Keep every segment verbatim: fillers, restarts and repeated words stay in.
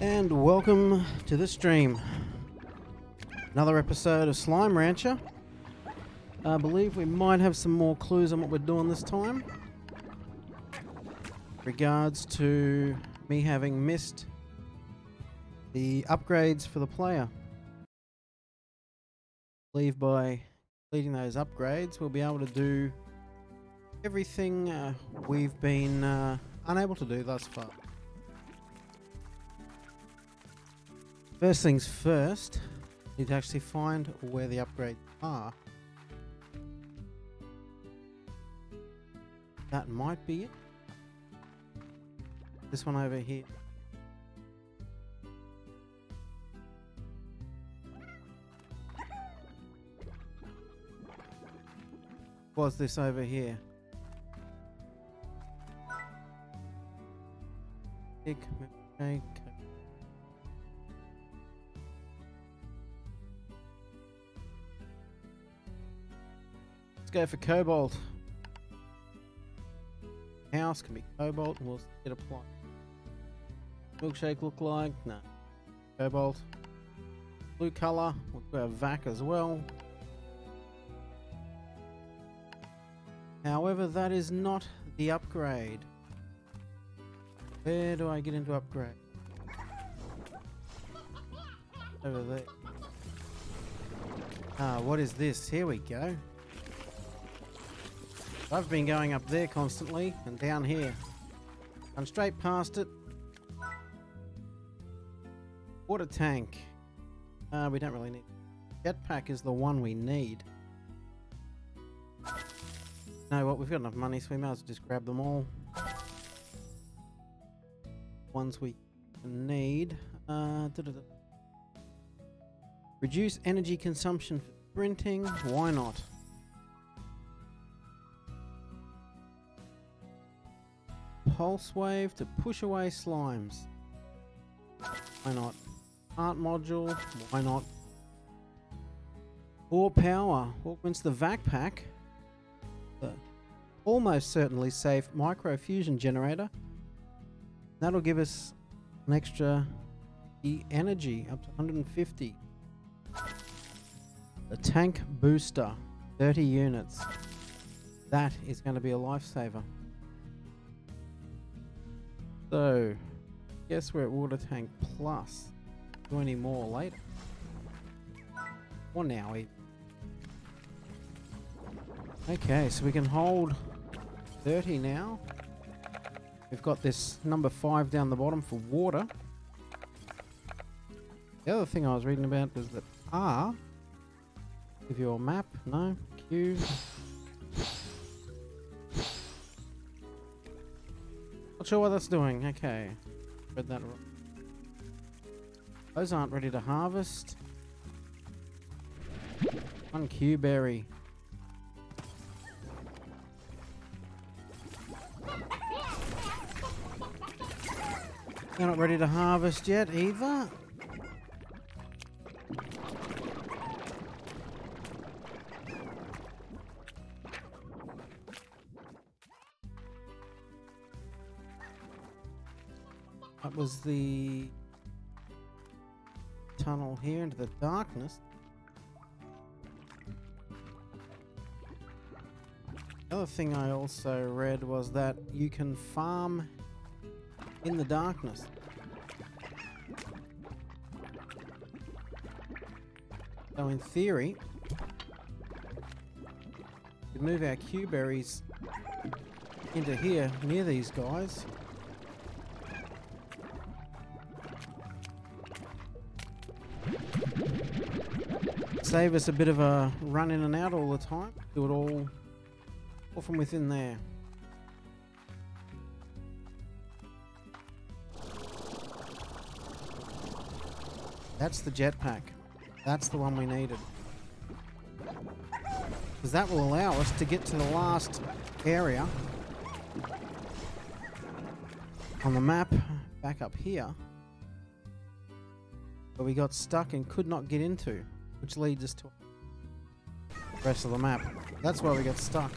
And welcome to the stream. Another episode of Slime Rancher. I believe we might have some more clues on what we're doing this time. Regards to me having missed the upgrades for the player. I believe by completing those upgrades we'll be able to do everything uh, we've been uh, unable to do thus far. First things first, need to actually find where the upgrades are. That might be it. This one over here. Was this over here? Tick, okay. Let's go for cobalt. House can be cobalt and we'll get a plot. Milkshake look like? No. Cobalt. Blue colour. We'll do our V A C as well. However, that is not the upgrade. Where do I get into upgrade? Over there. Ah, what is this? Here we go. I've been going up there constantly and down here. I'm straight past it. Water tank. Uh, we don't really need. Jetpack is the one we need. No, what? We've got enough money, so we might as well just grab them all. Ones we need. Uh, da -da -da. Reduce energy consumption for sprinting. Why not? Pulse wave to push away slimes. Why not? Art module. Why not? Ore power augments the V A C pack. The almost certainly safe micro fusion generator. That'll give us an extra e energy up to one hundred fifty. The tank booster, thirty units. That is going to be a lifesaver. So, guess we're at water tank plus. Do any more later? Or now even. Okay, so we can hold thirty now. We've got this number five down the bottom for water. The other thing I was reading about was that R, give you a map, no, Q. Not sure what that's doing. Okay, read that wrong. Those aren't ready to harvest. One Q berry. They're not ready to harvest yet either. That was the tunnel here into the darkness. The other thing I also read was that you can farm in the darkness. So in theory, we move our Q berries into here near these guys. Save us a bit of a run in and out all the time. Do it all, all from within there. That's the jetpack. That's the one we needed. Because that will allow us to get to the last area on the map back up here where we got stuck and could not get into, which leads us to the rest of the map. That's why we got stuck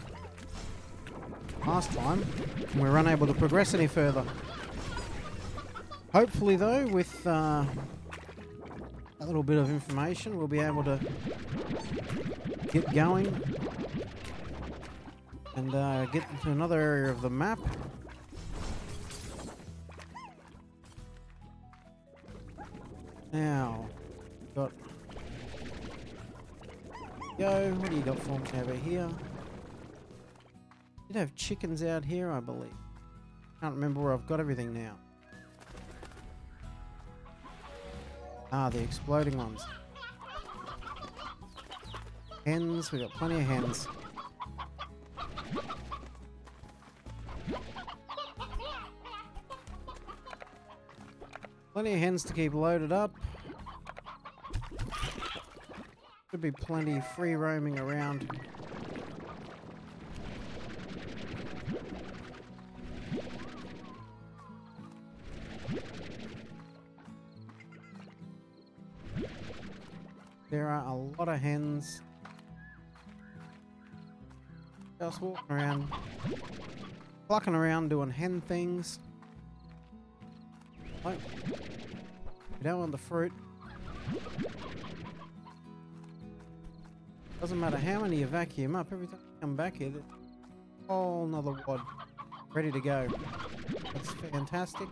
last time and we were unable to progress any further. Hopefully though, with uh, a little bit of information, we'll be able to get going and uh, get into another area of the map. Now, got go. What do you got for me over here? Did have chickens out here, I believe. Can't remember where I've got everything now. Ah, the exploding ones. Hens, we got plenty of hens. Plenty of hens to keep loaded up. Should be plenty free roaming around. There are a lot of hens just walking around, clucking around doing hen things. Oh, we don't want the fruit. Doesn't matter how many you vacuum up, every time you come back here, there's a whole nother wad ready to go. That's fantastic.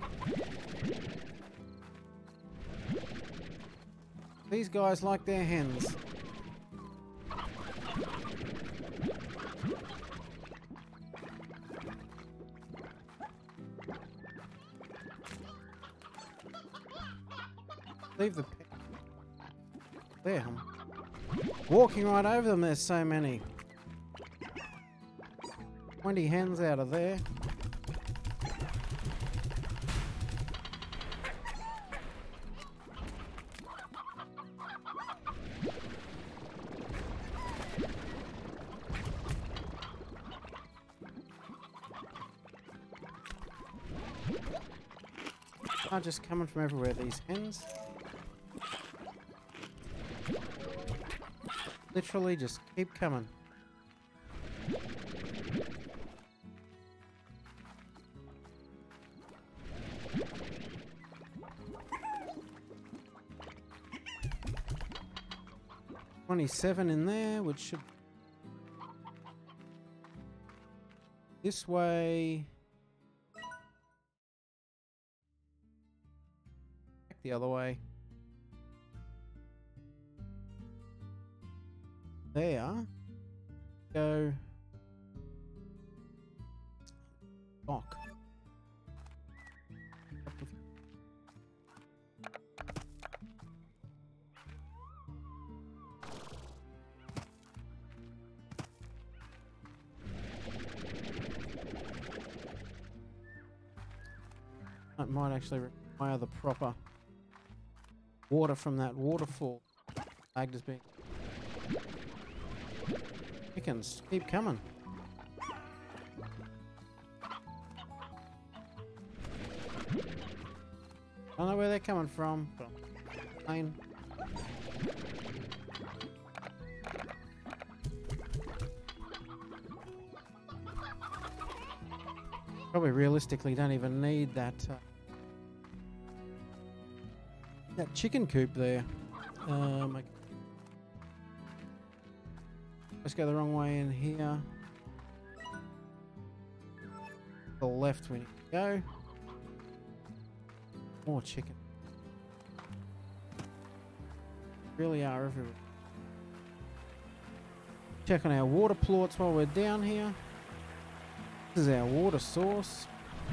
These guys like their hens. Leave the pet there. I'm walking right over them. There's so many. twenty hens out of there. Are just coming from everywhere, these hens. Literally just keep coming. twenty-seven in there, which should... This way... The other way. There. Go. Dock. That might actually require the proper water from that waterfall. Flagged as being. Chickens, keep coming. Don't know where they're coming from, but plane. Probably realistically don't even need that. Uh, That chicken coop there. Um, I let's go the wrong way in here. The left we need to go. More chicken. Really are everywhere. Check on our water plorts while we're down here. This is our water source.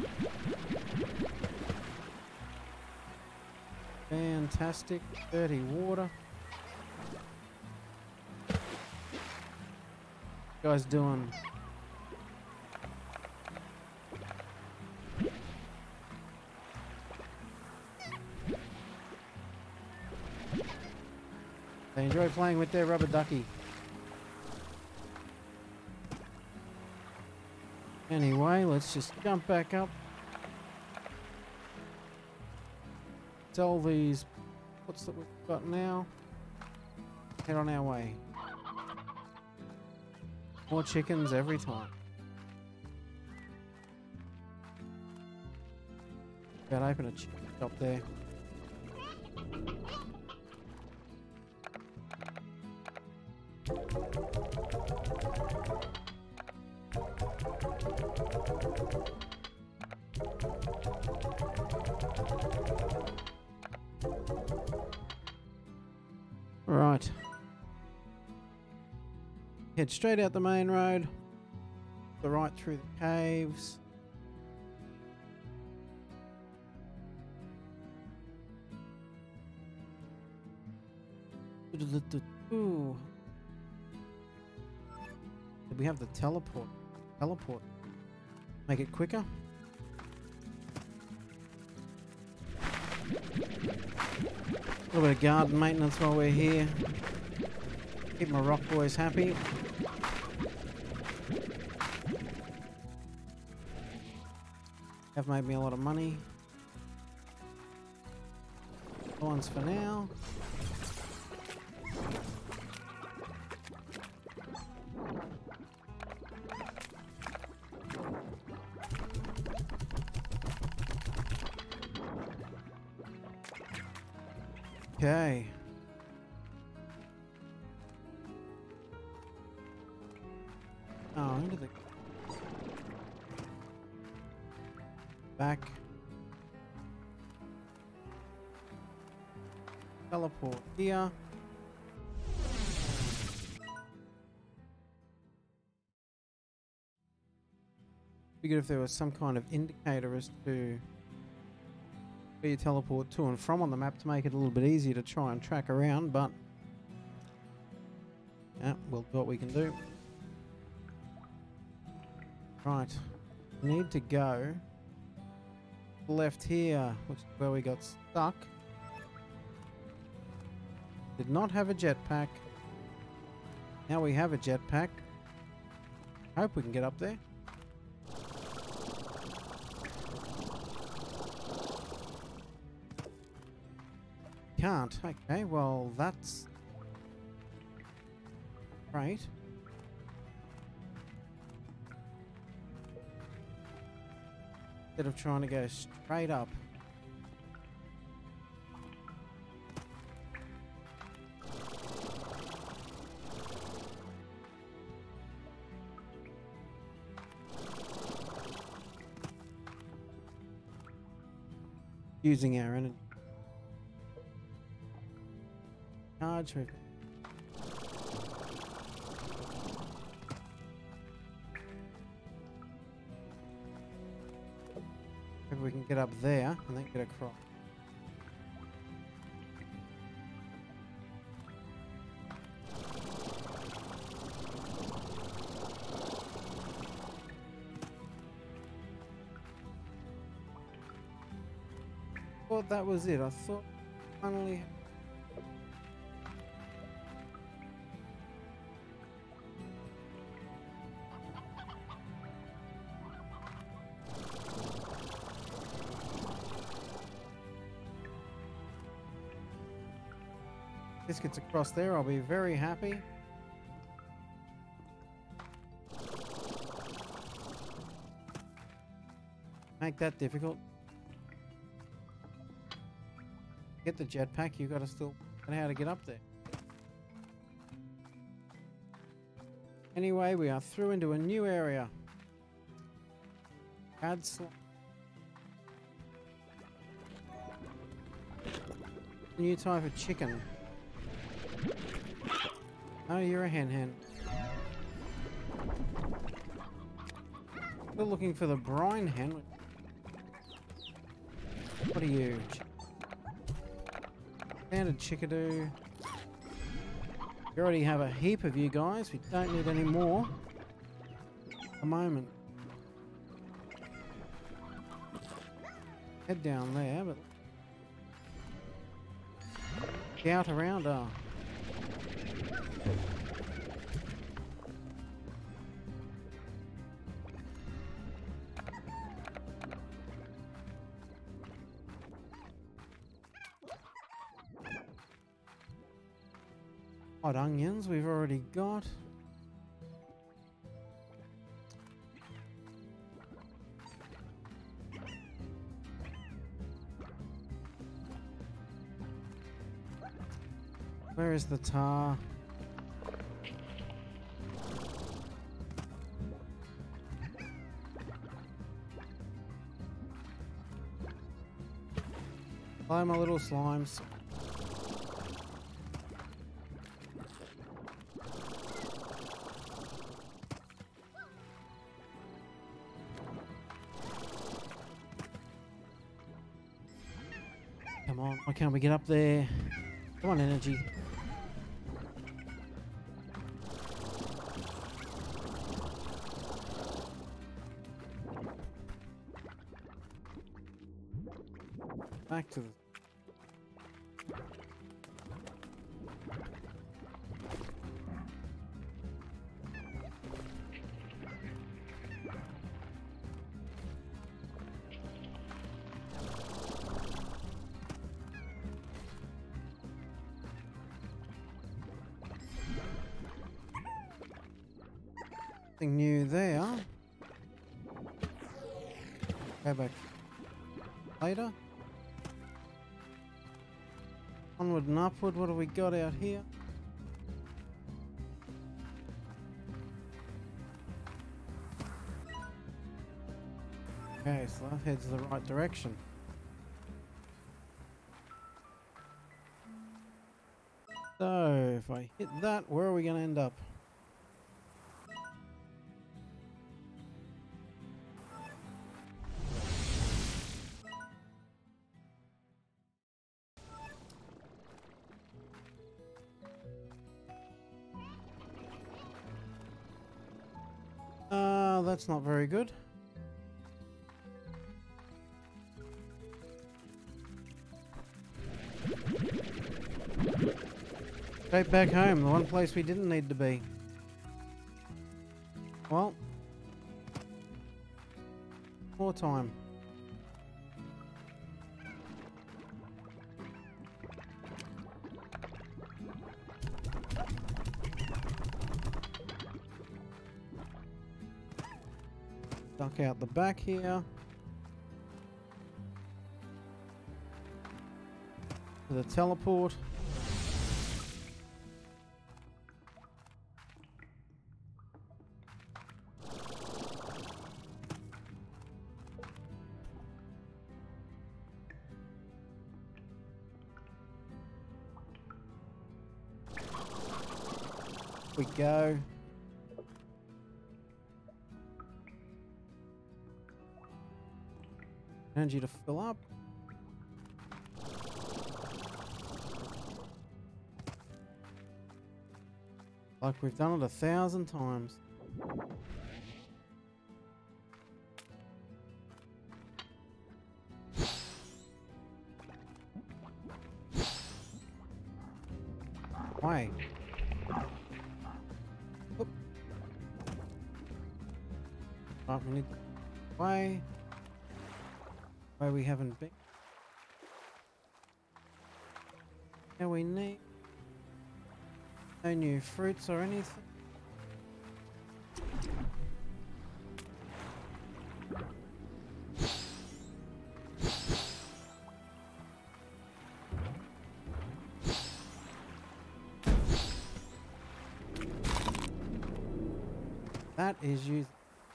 Fantastic, dirty water. Guys doing they enjoy playing with their rubber ducky. Anyway, let's just jump back up. Sell these puts that we've got now. Head on our way. More chickens every time. About open a chicken shop there. Right. Head straight out the main road. The right through the caves. Ooh. Did we have the teleport? Teleport. Make it quicker. A little bit of garden maintenance while we're here. Keep my rock boys happy. Have made me a lot of money. Coins for now. Okay. Oh, into the back. Teleport here. Figured if there was some kind of indicator as to where you teleport to and from on the map to make it a little bit easier to try and track around, but yeah, we'll do what we can do. Right, we need to go left here, which is where we got stuck. Did not have a jetpack. Now we have a jetpack. Hope we can get up there. Can't. Okay, well that's great. Instead of trying to go straight up. Using our energy. Charge. Maybe we can get up there and then get across. Thought that was it. I thought finally. This gets across there, I'll be very happy. Make that difficult. Get the jetpack, you gotta still know how to get up there. Anyway, we are through into a new area. Add slot. New type of chicken. Oh, you're a hen hen. Still looking for the brine hen. What are you? Standard chickadee. We already have a heap of you guys. We don't need any more at the moment. Head down there, but out around. Oh. Hot onions we've already got. Where is the tar? Hi, my little slimes. Come on, why can't we get up there? Come on, energy. Back to the... Nothing new there. Go back later. Onward and upward. What have we got out here? Okay, so that heads the right direction. So, if I hit that, where are we going to end up? Uh, that's not very good. Straight back home, the one place we didn't need to be. Well, more time. Duck out the back here. To the teleport. We go. Energy to fill up. Like we've done it a thousand times. Why? Oop. Right, we need why? Why we haven't been? Yeah, we need no new fruits or anything. That is used.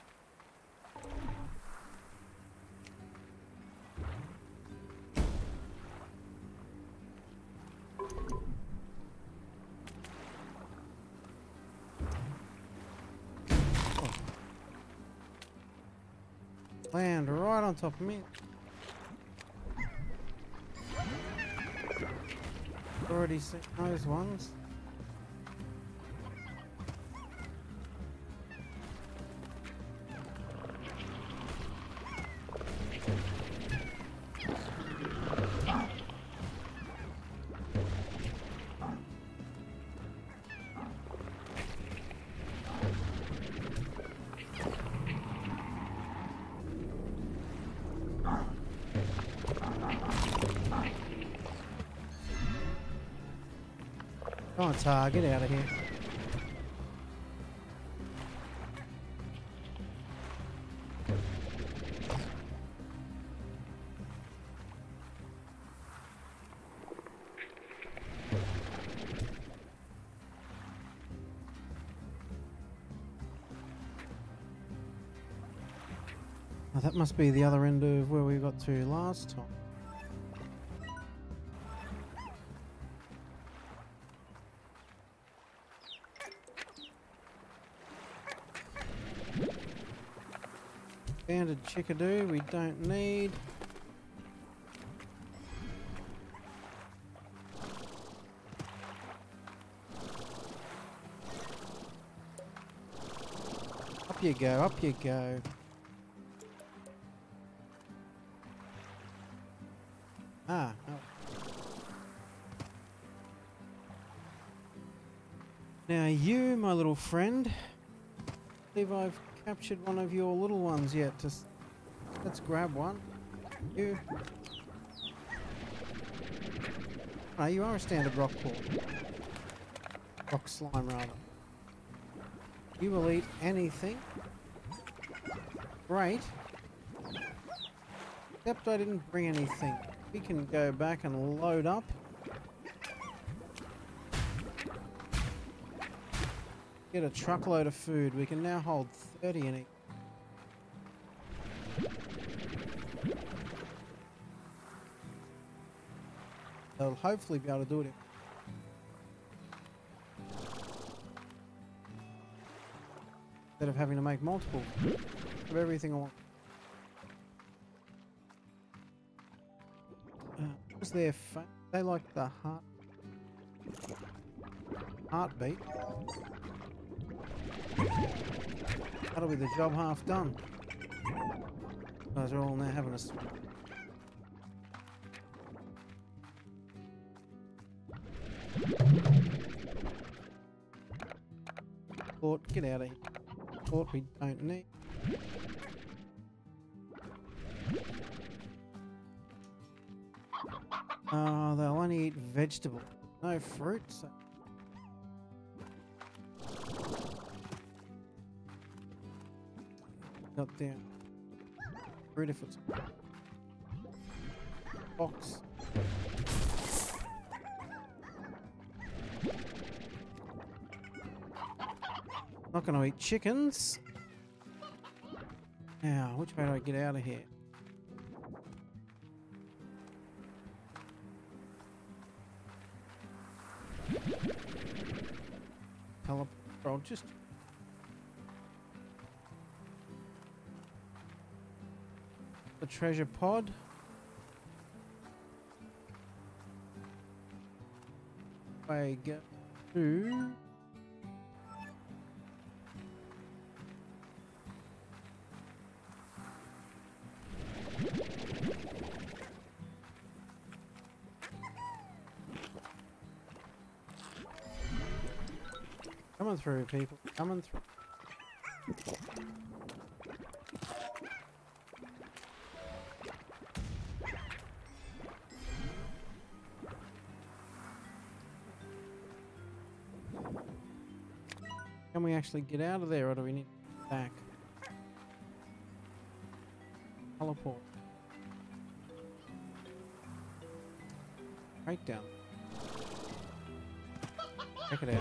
Land right on top of me. Already seen those ones. Come on, Tar, get out of here. Oh, that must be the other end of where we got to last time. Banded chickadee we don't need. Up you go, up you go. Ah, oh. Now you, my little friend, I believe I've captured one of your little ones yet. Just let's grab one. You. Oh, you are a standard rock pool. Rock slime, rather. You will eat anything. Great. Except I didn't bring anything. We can go back and load up. Get a truckload of food. We can now hold thirty in it. They'll hopefully be able to do it. Instead of having to make multiple of everything I want. Uh, what's their fa they like the heart heartbeat. That'll be the job half done. Guys are all now having a swim. Thought, get out of here. Thought we don't need. Oh, they'll only eat vegetables, no fruit. So. Got down. Fruit if it's box. Not going to eat chickens. Now, which way do I get out of here? Teleport. I'll just. The treasure pod. I get to. Coming through, people. Coming through. Can we actually get out of there, or do we need to get back? Teleport. Right down. Check it out.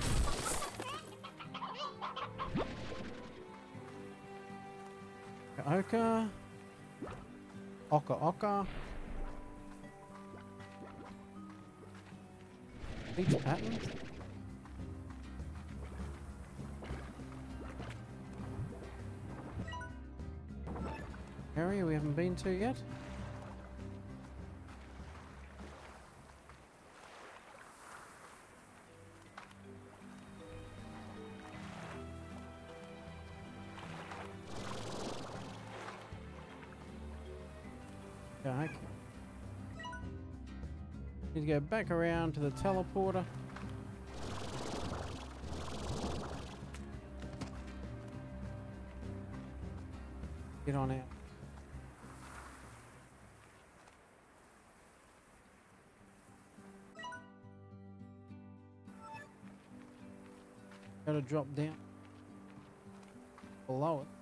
Oka. Oka Oka. Each pattern. Area we haven't been to yet. Okay. Need to go back around to the teleporter. Get on out. Gotta drop down below it.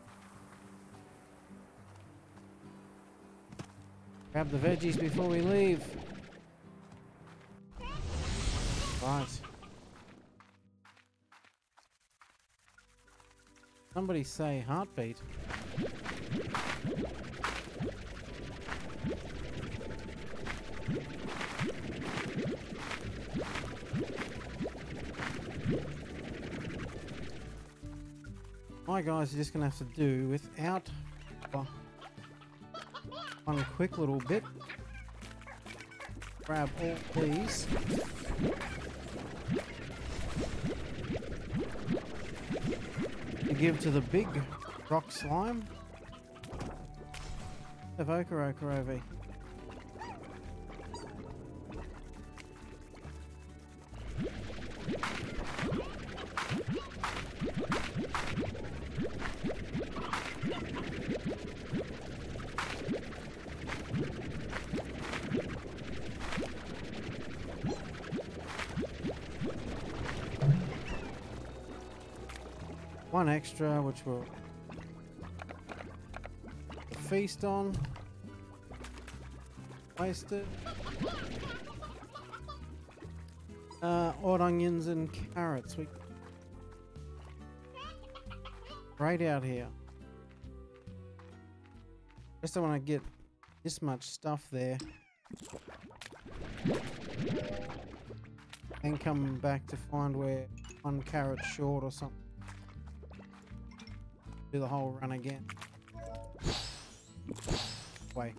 Grab the veggies before we leave. Right. Somebody say heartbeat. my guys are just going to have to do without well, one quick little bit. Grab all these. To give to the big rock slime. Evoker Okarovi. One extra, which we'll feast on. Waste it. Uh, odd onions and carrots. We right out here. Just don't want to get this much stuff there and come back to find where one carrot's short or something. Do the whole run again. Wait.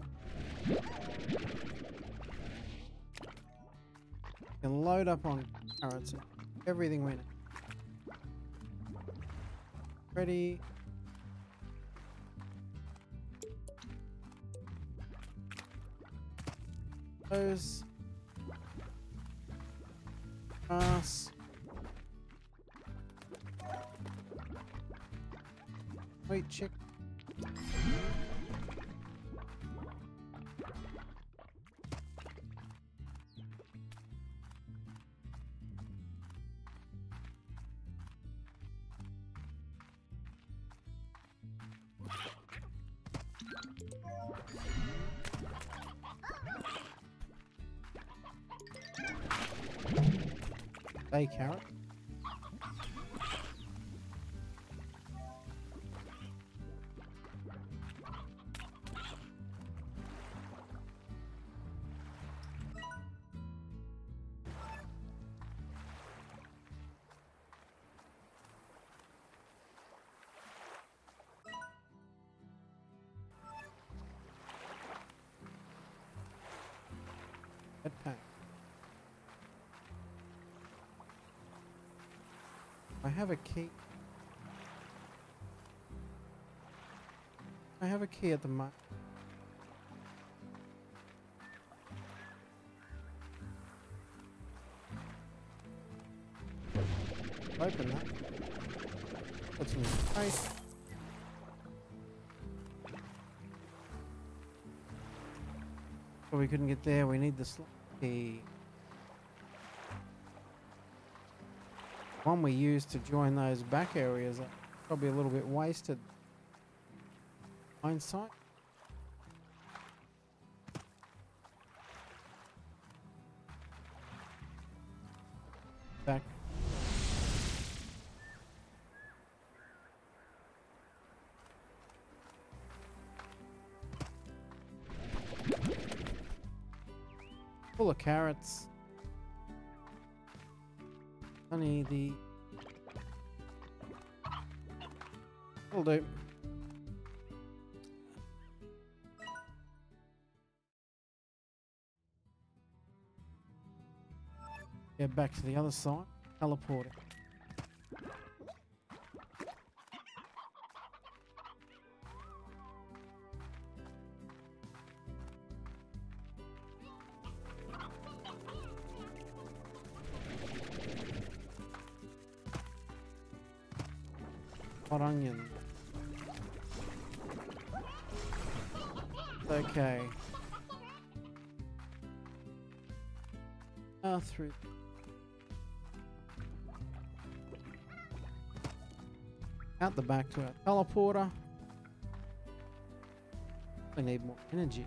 Can load up on carrots and everything we need. Ready. Those. Grass. Wait, chick. Hey, carrot. Pack. I have a key. I have a key at the moment. Open that. Put some space. But we couldn't get there. We need the slot key. One we used to join those back areas. Probably a little bit wasted. Hindsight. Back. Full of carrots. Honey, the will do. Get back to the other side. Teleport it. Hot onion. Okay. Ah, through. Out the back to our teleporter. We need more energy.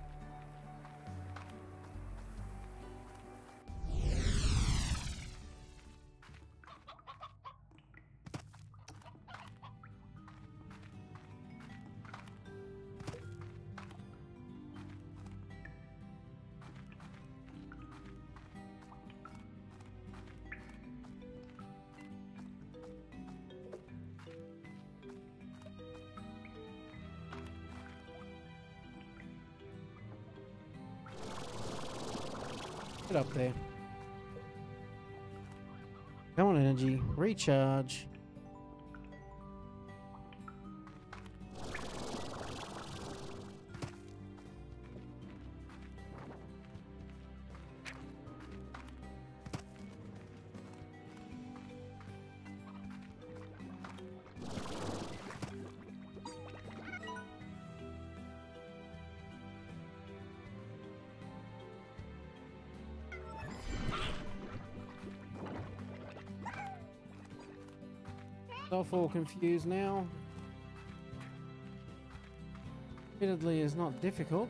Get up there. Come on, energy. Recharge. Self all confused now. Admittedly is not difficult.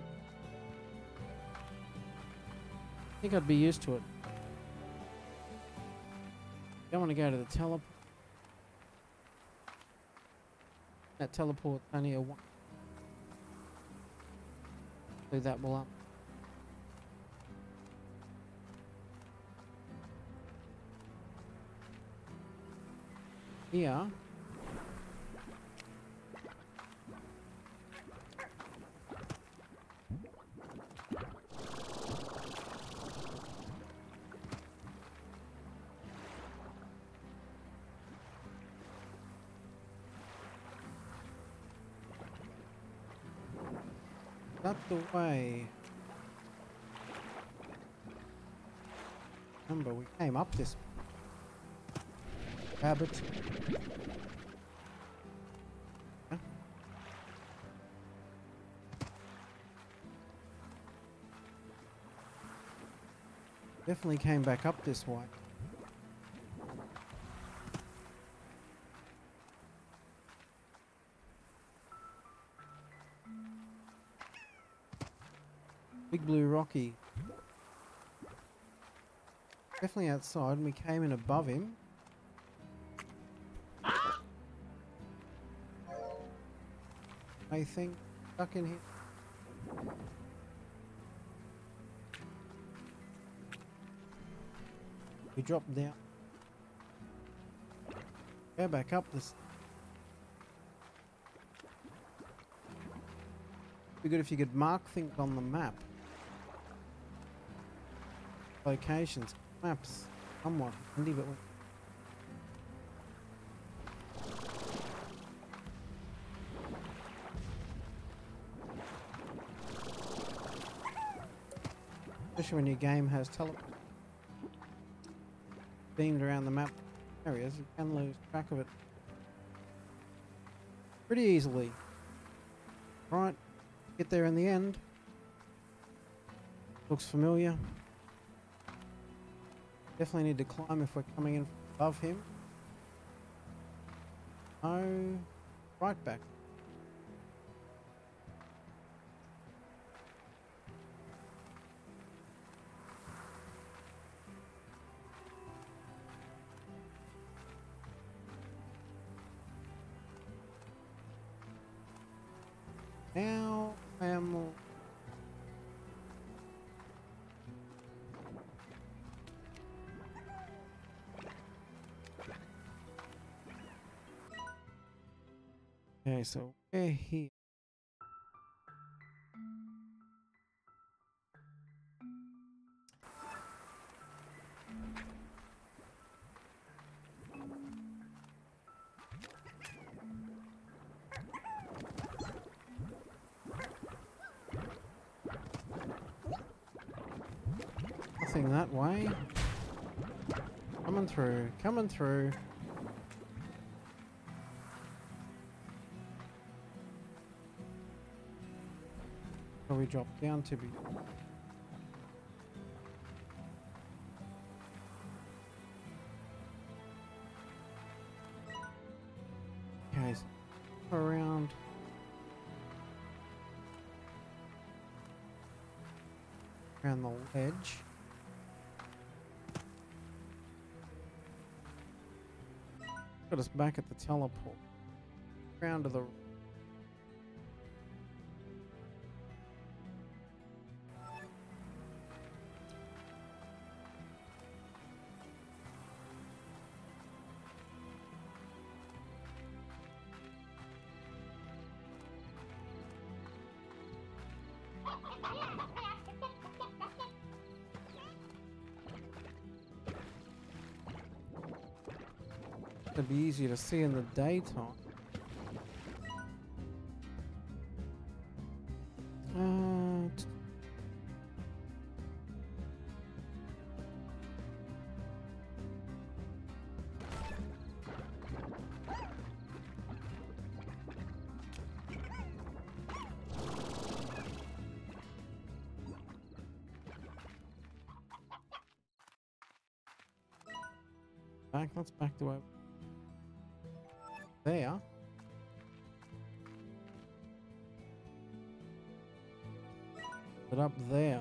I think I'd be used to it. Don't want to go to the teleport. That teleport only a one. Do that will up. Here. That's the way. Remember, we came up this rabbit. Yeah. Definitely came back up this way. Big Blue Rocky. Definitely outside, and we came in above him. I think stuck in here. We dropped down. Go back up this. Be good if you could mark things on the map. Locations, maps, somewhat handy, but especially when your game has teleport beamed around the map areas, you can lose track of it pretty easily. Right, get there in the end. Looks familiar. Definitely need to climb if we're coming in above him. Oh, right back. Now I am. Okay, so we're here. Nothing that way. Coming through, coming through. Where we drop down to be. Okay, so around. Around the ledge. Got us back at the teleport. Round to the. It'd be easier to see in the daytime. Uh, t- back, let's back to over there. But up there.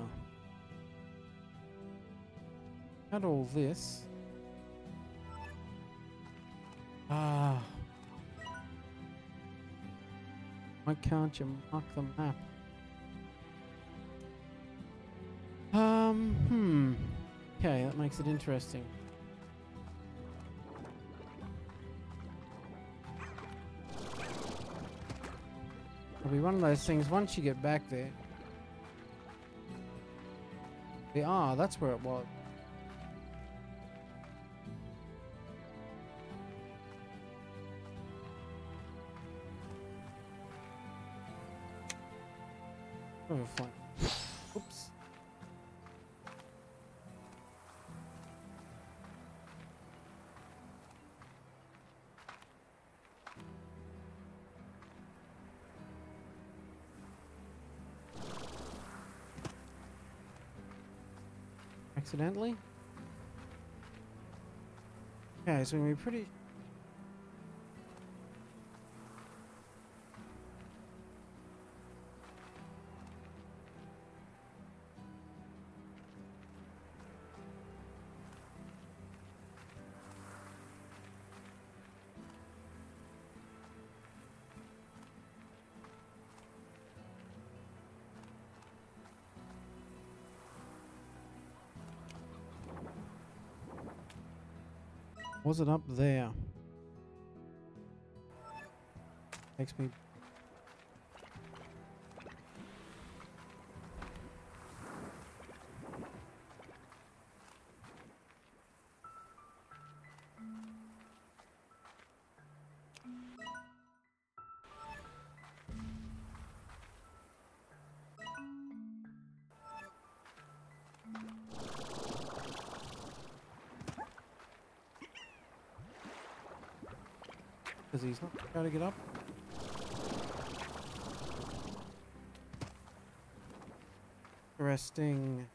Had all this. Ah. Why can't you mark the map? Um, hmm. Okay, that makes it interesting. It'll be one of those things once you get back there. Ah, that's where it was. Overflowing. Oops. Accidentally? Okay, so we're pretty... Was it up there? Takes me... Because he's not trying to get up. Interesting.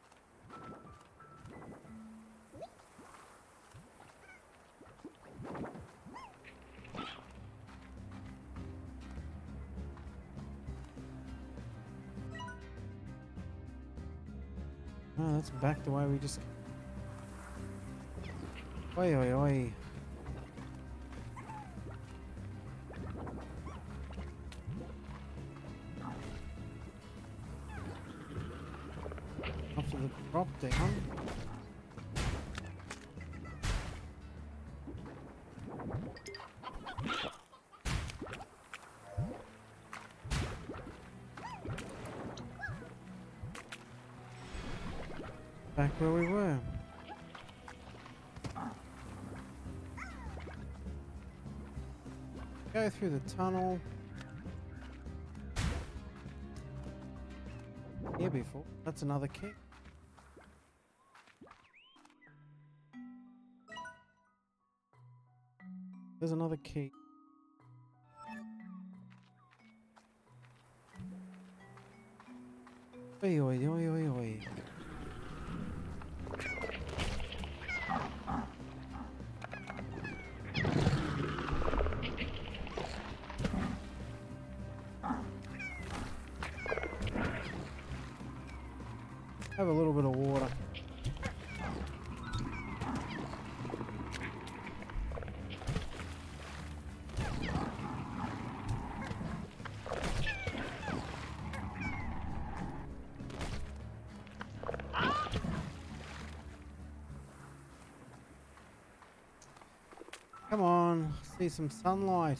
Oh, that's back the way we just... Oi, oi, oi. After the drop down. Back where we were. Go through the tunnel. Here before. That's another key. There's another key. Oi, oi, oi, oi, oi. Have a little bit of water. Come on, see some sunlight.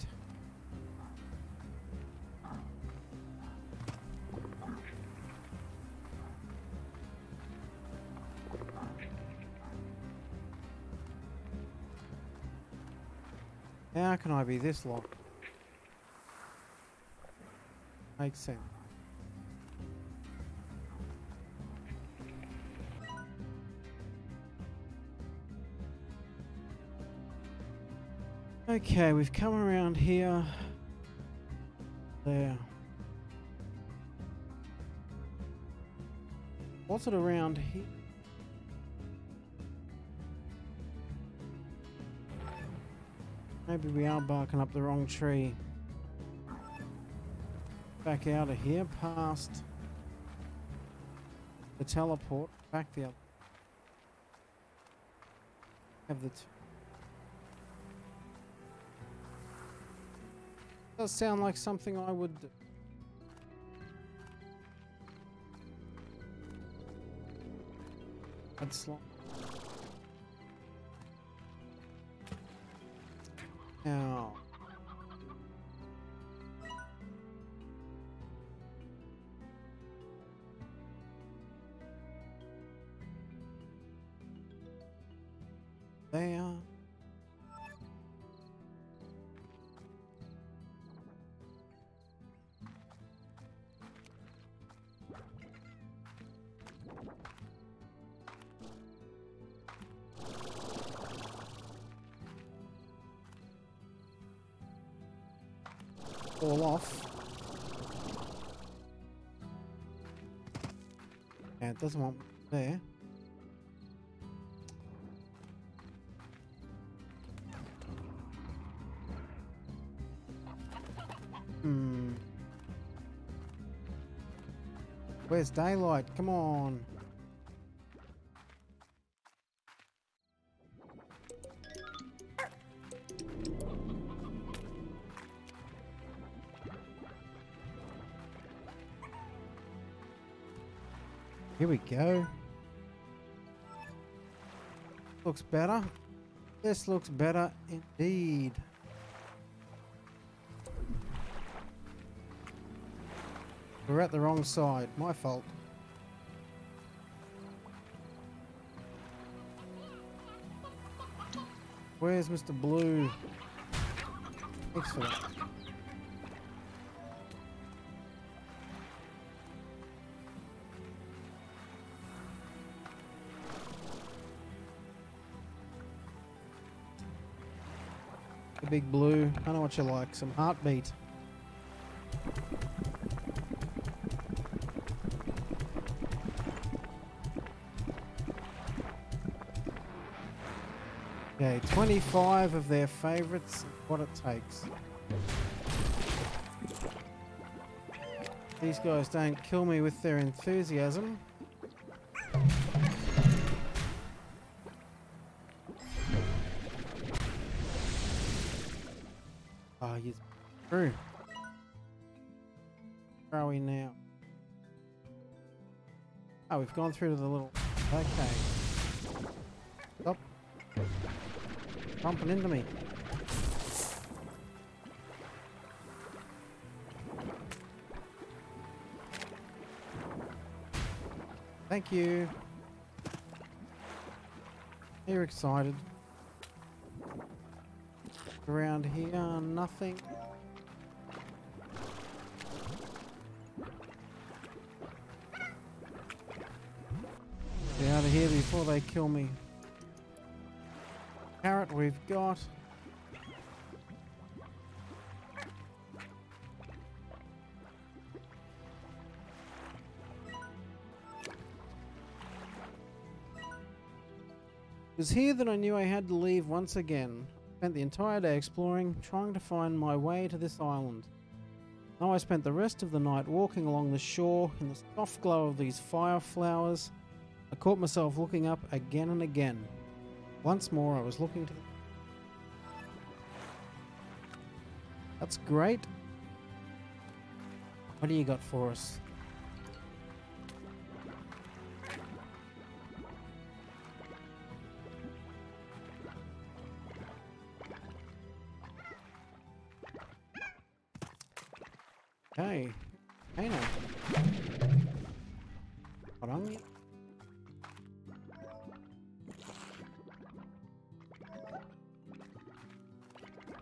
How can I be this locked? Makes sense. Okay, we've come around here. There. What's it around here? Maybe we are barking up the wrong tree. Back out of here, past the teleport, back the other. Have the. T Does sound like something I would do. I'd slot. Now. There. Fall off. Yeah, it doesn't want there. Hmm. Where's daylight? Come on. Here we go. Looks better. This looks better indeed. We're at the wrong side. My fault. Where's Mister Blue? Excellent. The big blue. I know what you like. Some heartbeat. Okay, twenty-five of their favorites. What it takes. These guys don't kill me with their enthusiasm. Oh, you through. Where are we now? Oh, we've gone through to the little. Okay. Stop. Bumping into me. Thank you. You're excited. Around here, nothing. Get out of here before they kill me. Carrot we've got. It was here that I knew I had to leave once again. Spent the entire day exploring, trying to find my way to this island. Now I spent the rest of the night walking along the shore in the soft glow of these fire flowers. I caught myself looking up again and again. Once more I was looking to the... That's great. What do you got for us? Okay. Hey now. Orang.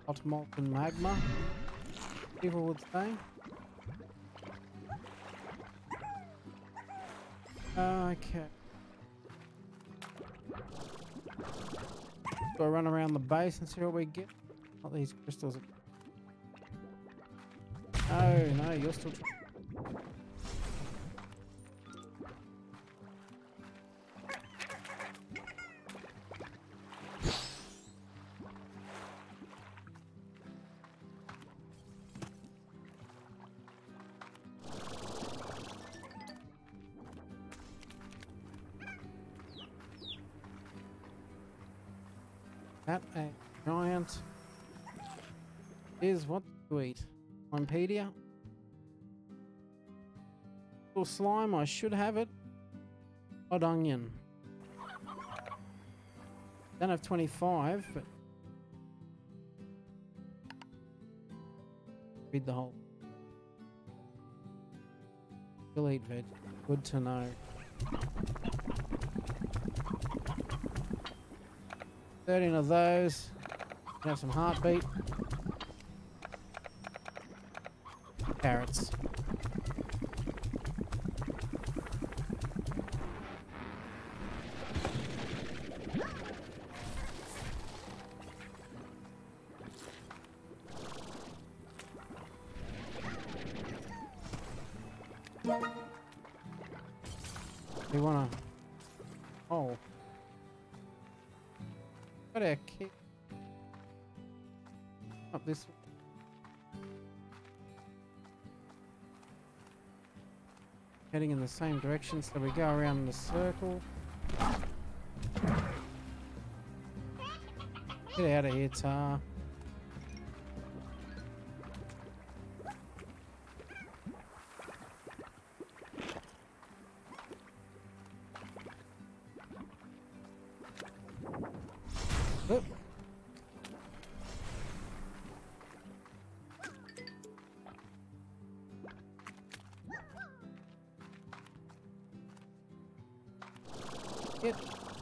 hot molten magma, people would say. Okay. Go run around the base and see what we get. Not these crystals. No, no, you're still. That a giant is what to eat. Slimepedia. Little slime, I should have it. Odd onion. Don't have twenty-five, but read the whole. You'll eat veg. Good to know. thirteen of those. Have some heartbeat. Carrots. We wanna. Oh. Got our kick up this way. Heading in the same direction, so we go around in a circle. Get out of here, Tar. Oop. Get.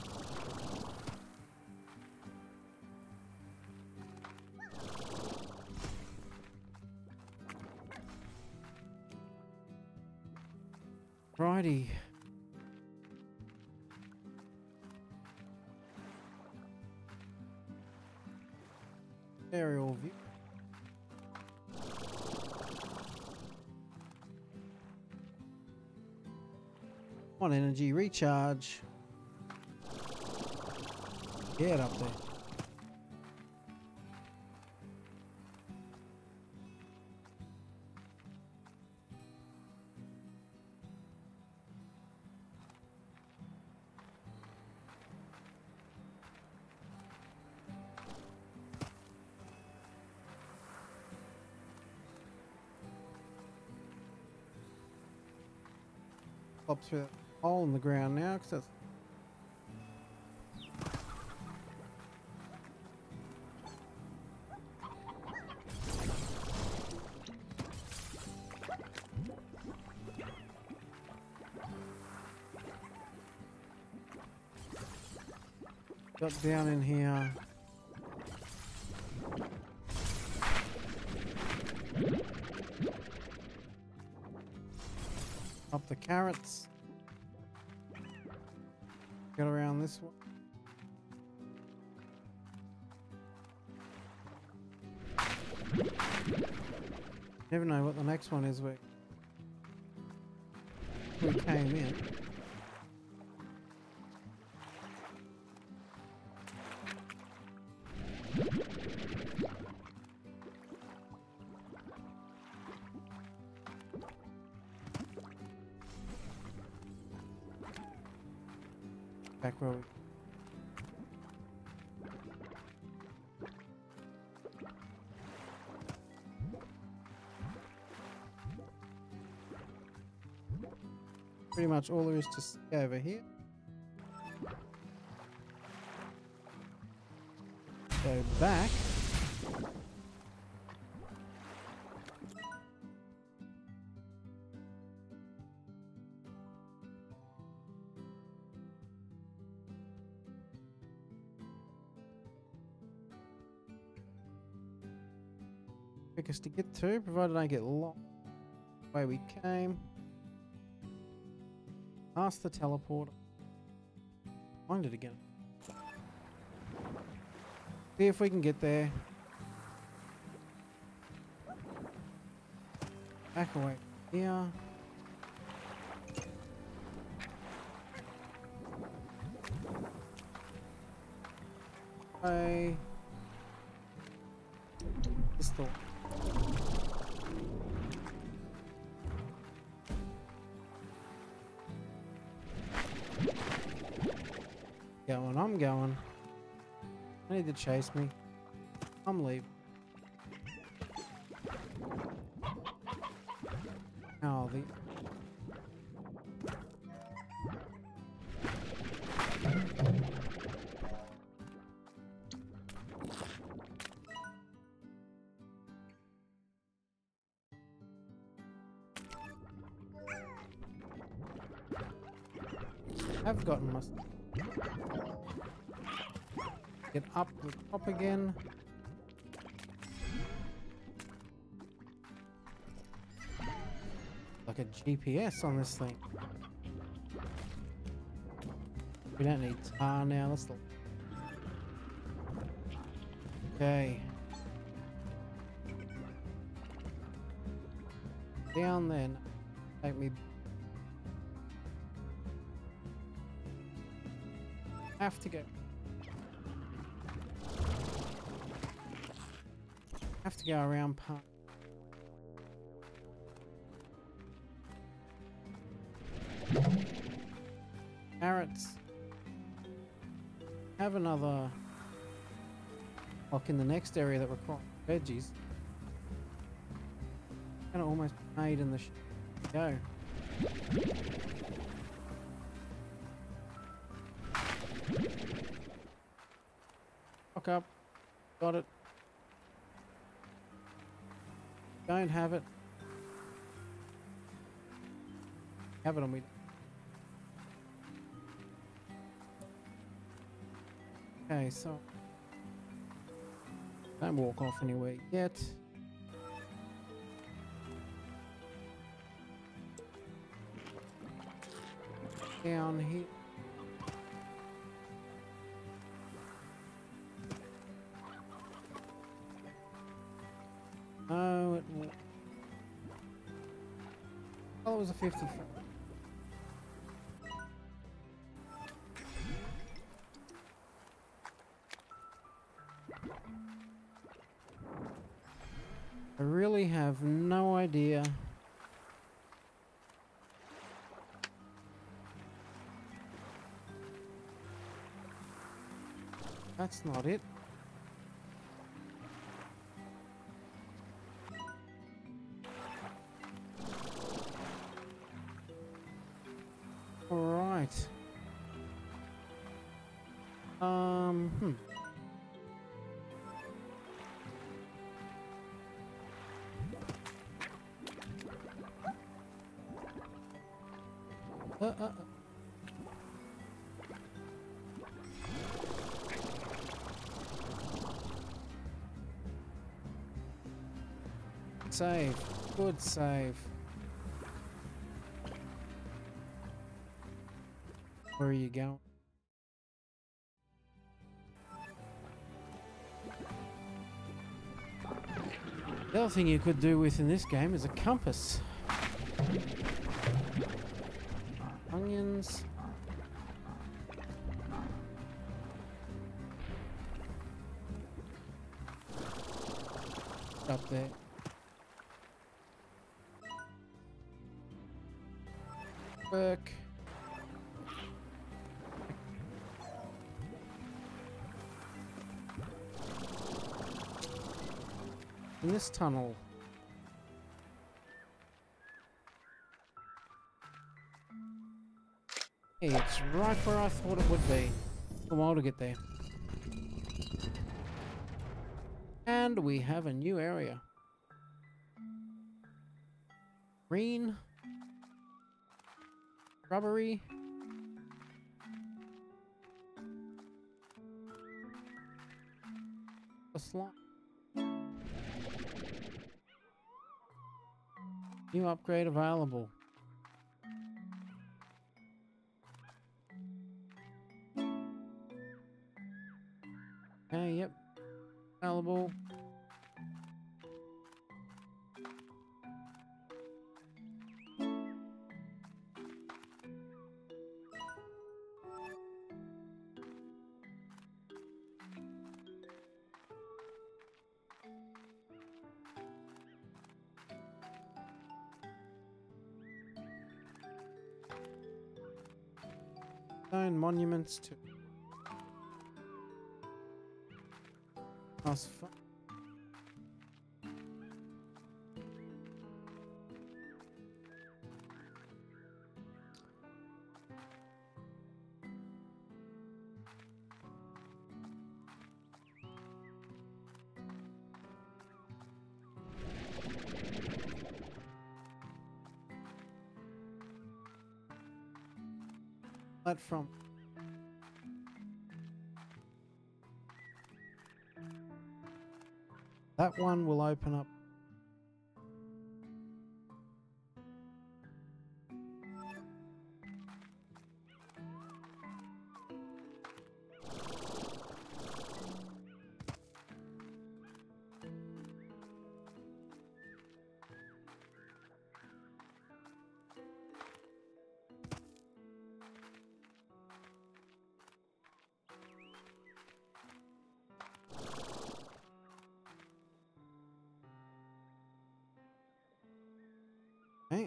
Righty. Aerial view. One energy recharge. Get up there. Pop through that hole in the ground now, because that's got down in here. Up the carrots. Get around this one. Never know what the next one is where we came in. Back where we pretty much all there is to see over here. Go back. quickest to get to, provided I don't get lost the way we came. Past the teleporter. Find it again. See if we can get there. Back away here. Okay. This door. Going, I'm going. I need to chase me. I'm leaving. Oh, the... I've gotten my... Get up the top again. Like a G P S on this thing. We don't need tar now. Let's look. Okay. Down then. Take me. Have to go. Have to go around part. Carrots. Have another block in the next area that requires veggies. Kind of almost made in the sh go. Fuck up. Got it. Don't have it. Have it on me. Okay, so don't walk off anywhere yet. Down here. Oh, it will. Oh, it was a fifty. I really have no idea. That's not it. All right. Um, hmm. Uh, uh, uh. Save. Good save. Where are you going? The other thing you could do with in this game is a compass. Onions. Up there. Work. In this tunnel. Hey, it's right where I thought it would be. Took a while to get there. And we have a new area. Green. Rubbery. A slime. New upgrade available. Okay, yep. Available. Stone monuments to us. Platform. That one will open up. Okay.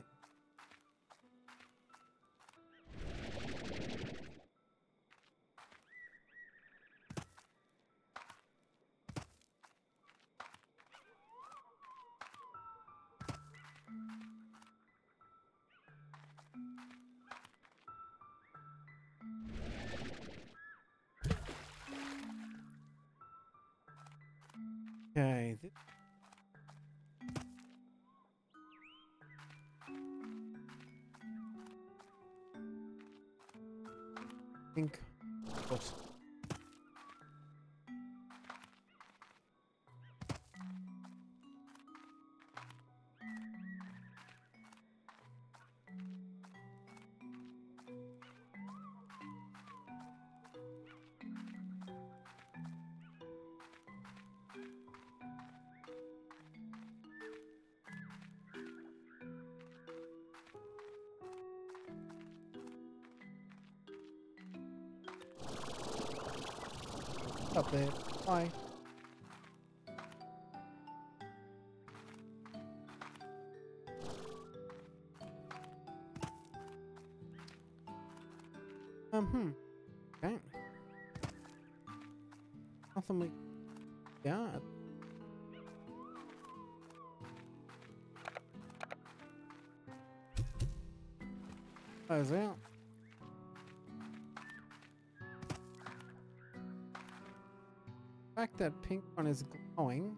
Okay. th- Think what? Up there. Bye. Um, hmm. Okay. Nothing we got. Close out. The fact that pink one is glowing.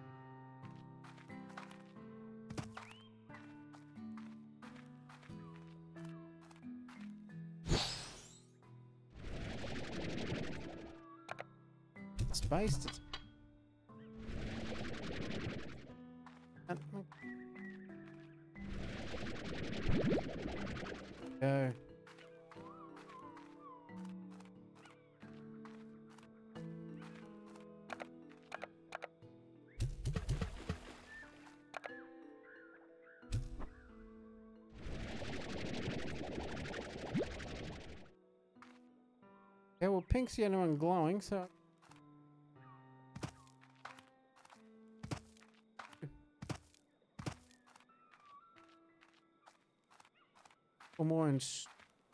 Spaced it. And, go. Yeah, well, pink's the only one glowing, so. Or more in. Sh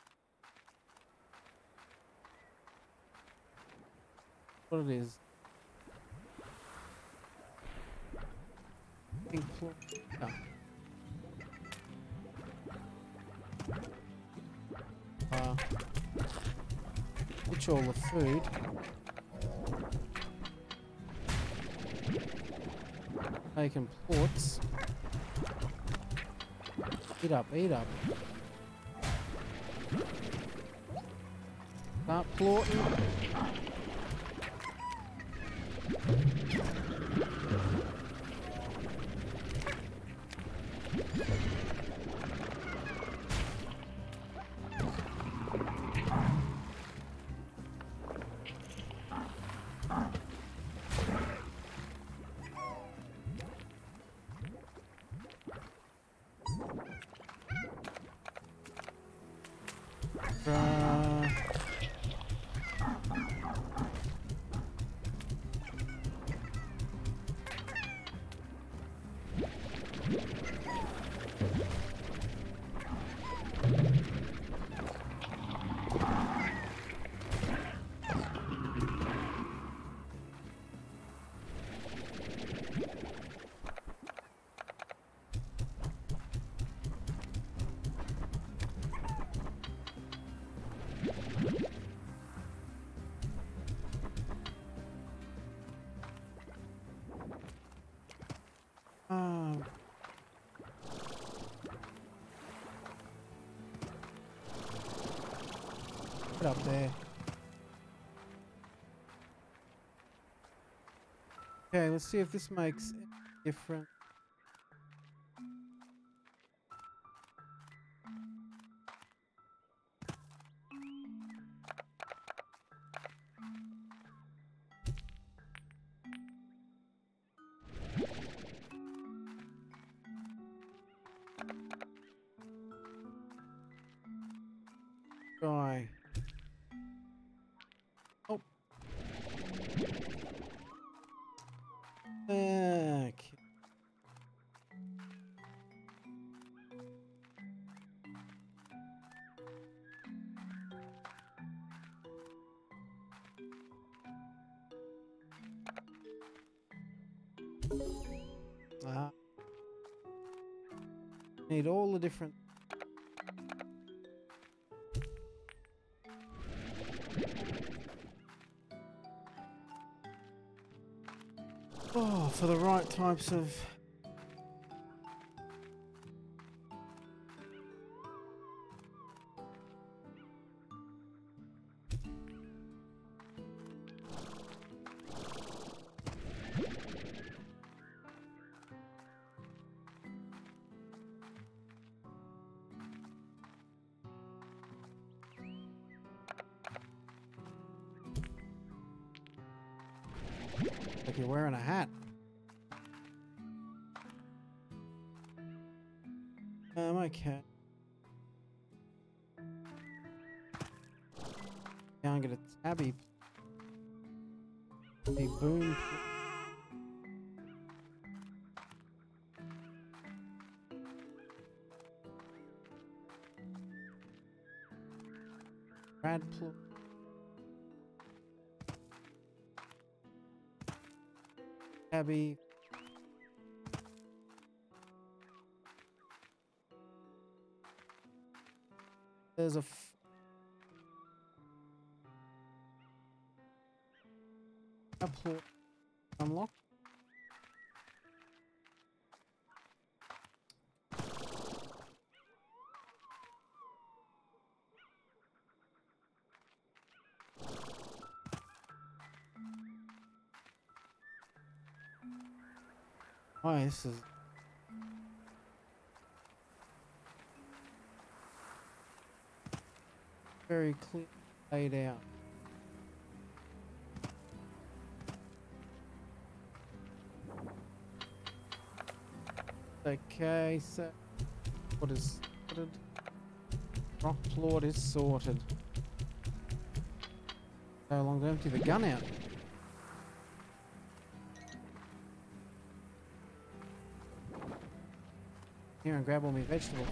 what it is. Pink floor. Oh. Uh, Which all the food. Taking ports. Eat up, eat up. Start plotting. Uh, um, Get up there. Okay, let's see if this makes any difference. Guy. Oh. Okay. Ah. Need all the different. Oh, for the right types of. Like you're wearing a hat. Um, okay. Can't get a tabby. A boom. Brad pl Tabby. There's a f Apple unlock. Oh, this is very clear laid out. Okay, so what is sorted? Rock plort is sorted. How long to empty the gun out? Here and grab all my vegetables.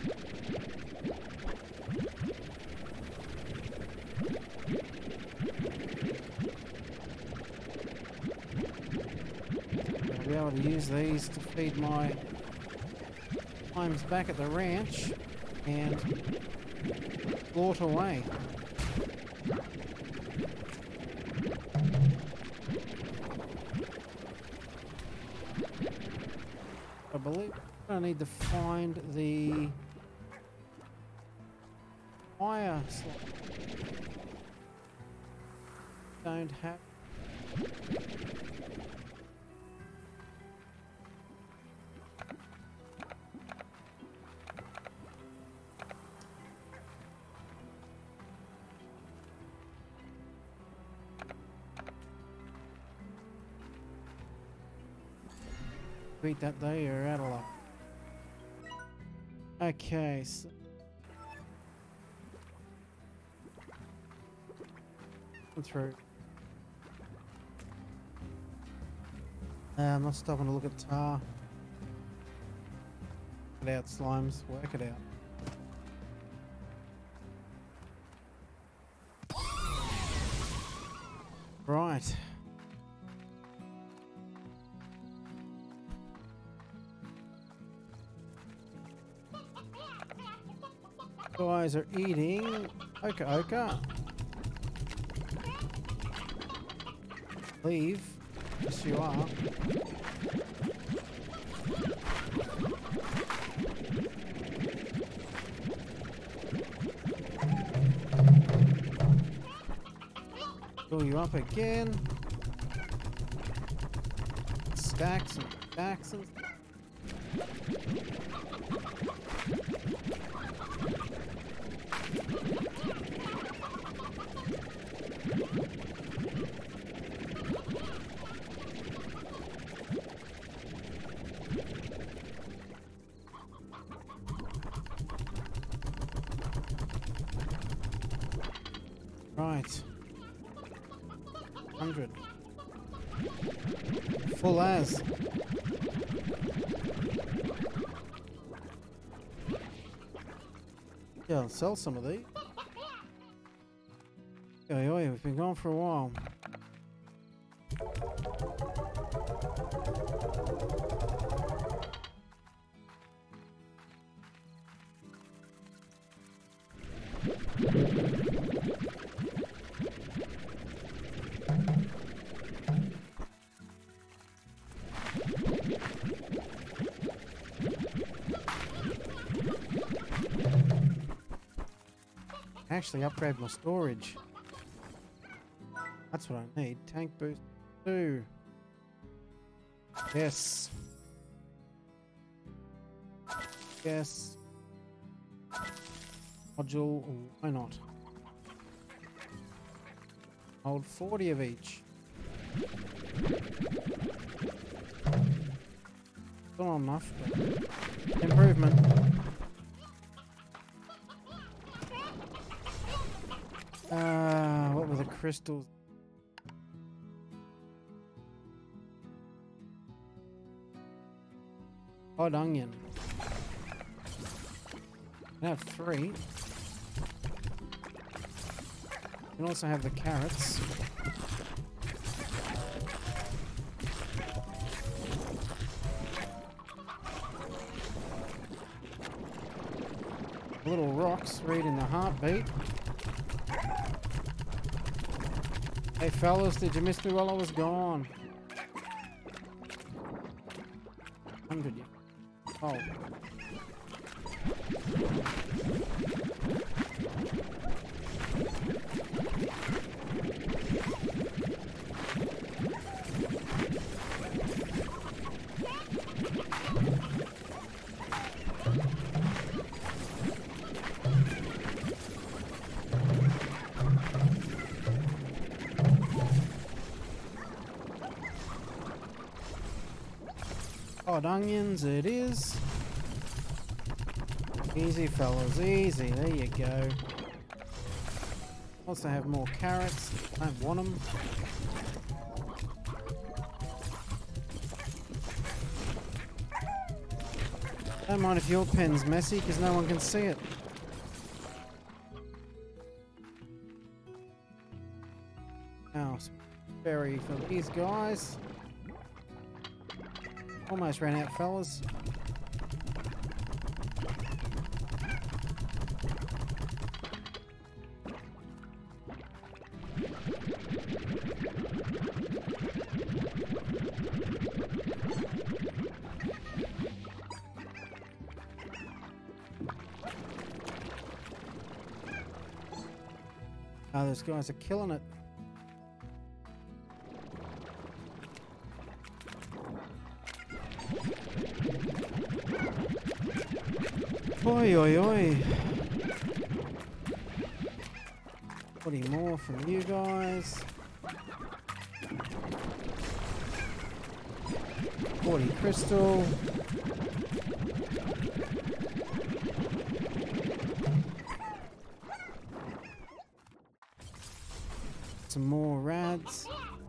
I'll be able to use these to feed my times back at the ranch and plort away. I believe I need to find the fire slot. Don't have. Beat that day, you're out of luck. Okay, so Through. Uh, I'm not stopping to look at tar. Work it out, slimes. Work it out. Right. Guys are eating Oka Oka. Leave. Yes, you are. Fill you up again. Stacks and stacks and right. Hundred. Full as. Yeah, I'll sell some of these. Oi, oi, we've been gone for a while. Actually upgrade my storage. That's what I need. Tank boost two. Yes. Yes. Module, why not? Hold forty of each. Still not enough, but improvement. Uh, what were the crystals? Odd onion. I have three. You can also have the carrots. Little rocks reading the heartbeat. Hey fellas, did you miss me while I was gone? Hundred you. Oh. Odd onions it is. Easy fellas, easy. There you go. Also have more carrots. Don't want them. Don't mind if your pen's messy because no one can see it. Now, berry for these guys. Almost ran out, fellas. Oh, those guys are killing it. Oi, oi, oi. forty more from you guys. forty crystal. some more rads.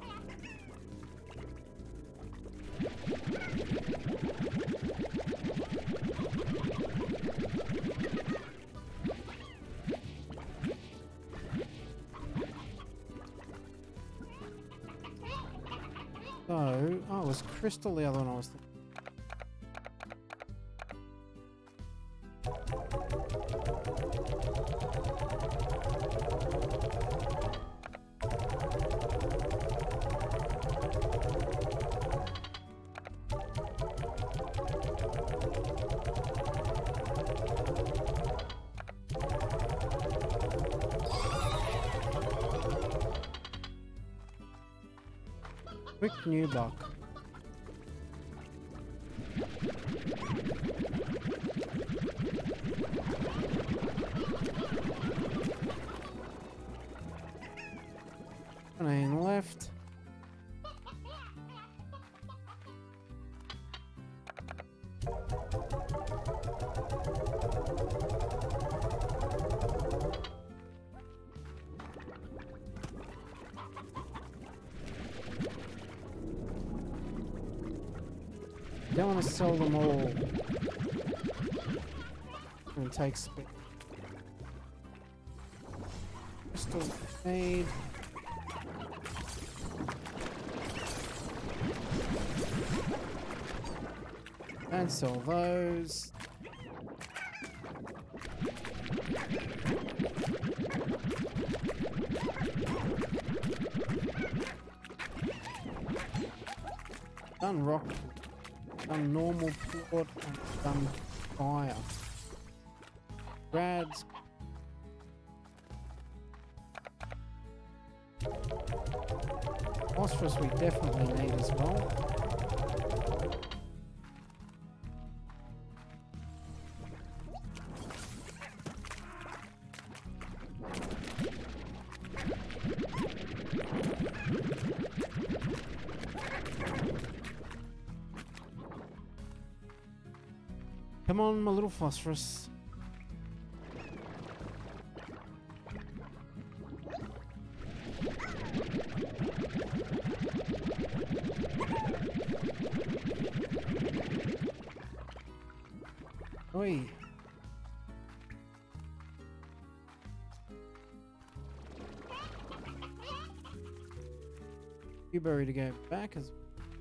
So, oh, it was crystal the other one I was thinking. Quick new block. Nine left. Don't want to sell them all and take split. Crystal made. And sell those. Done rock. Done normal plot and done fire. Rads. Phosphorus we definitely need as well. Come on, my little phosphorus. Oi. Blueberry to go back as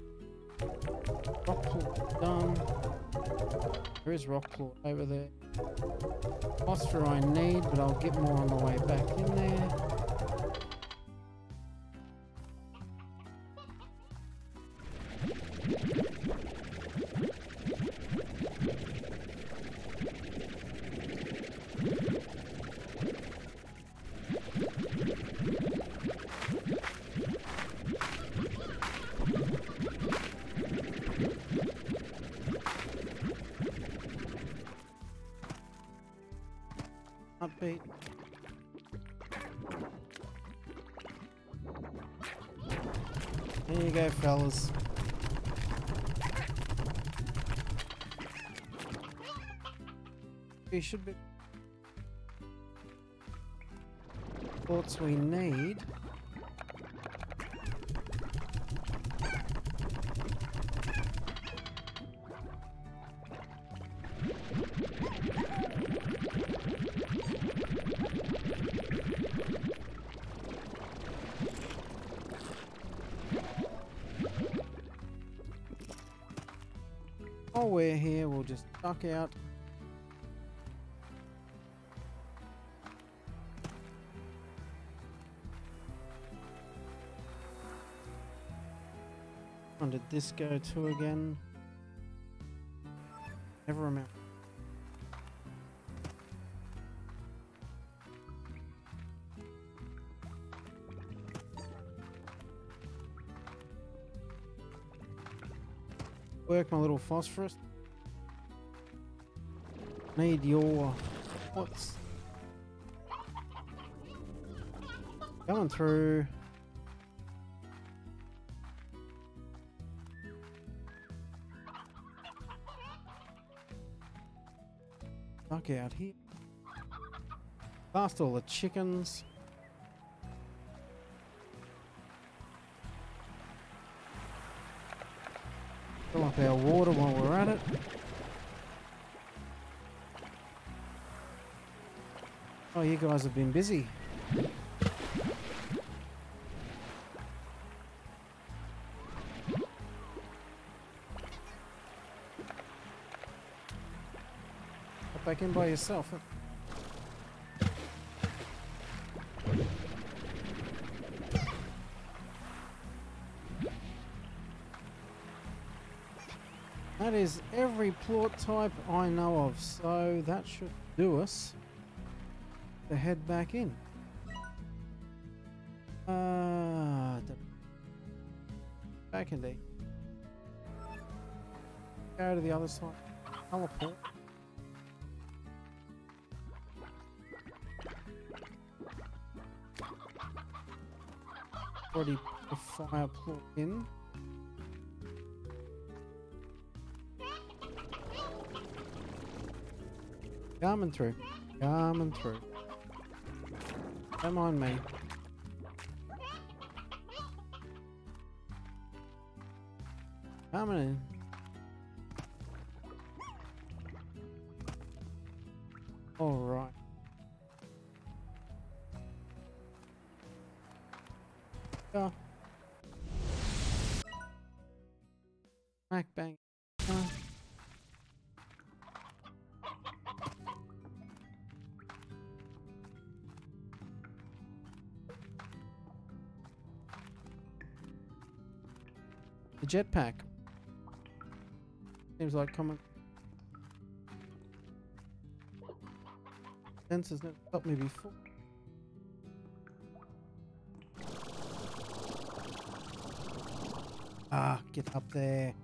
rock claw done. There is rock claw over there. Phosphor I need, but I'll get more on the way back in there. Upbeat. There you go, fellas. We should be thoughts we need. While we're here, we'll just duck out. When did this go to again? Never remember. Work my little phosphorus. Need your what's coming through. Duck out here. Past all the chickens. Fill up our water while we're at it. Oh, you guys have been busy. Get back in by yourself. That is every plort type I know of, so that should do us to head back in. Uh, back in there. Go to the other side. Teleport. Already put the fire plort in. Coming through. Coming through. Come on, me. Coming in. All right. Yeah. Smack bang. Uh. The jetpack. Seems like common sense has never stopped me before. Ah, get up there.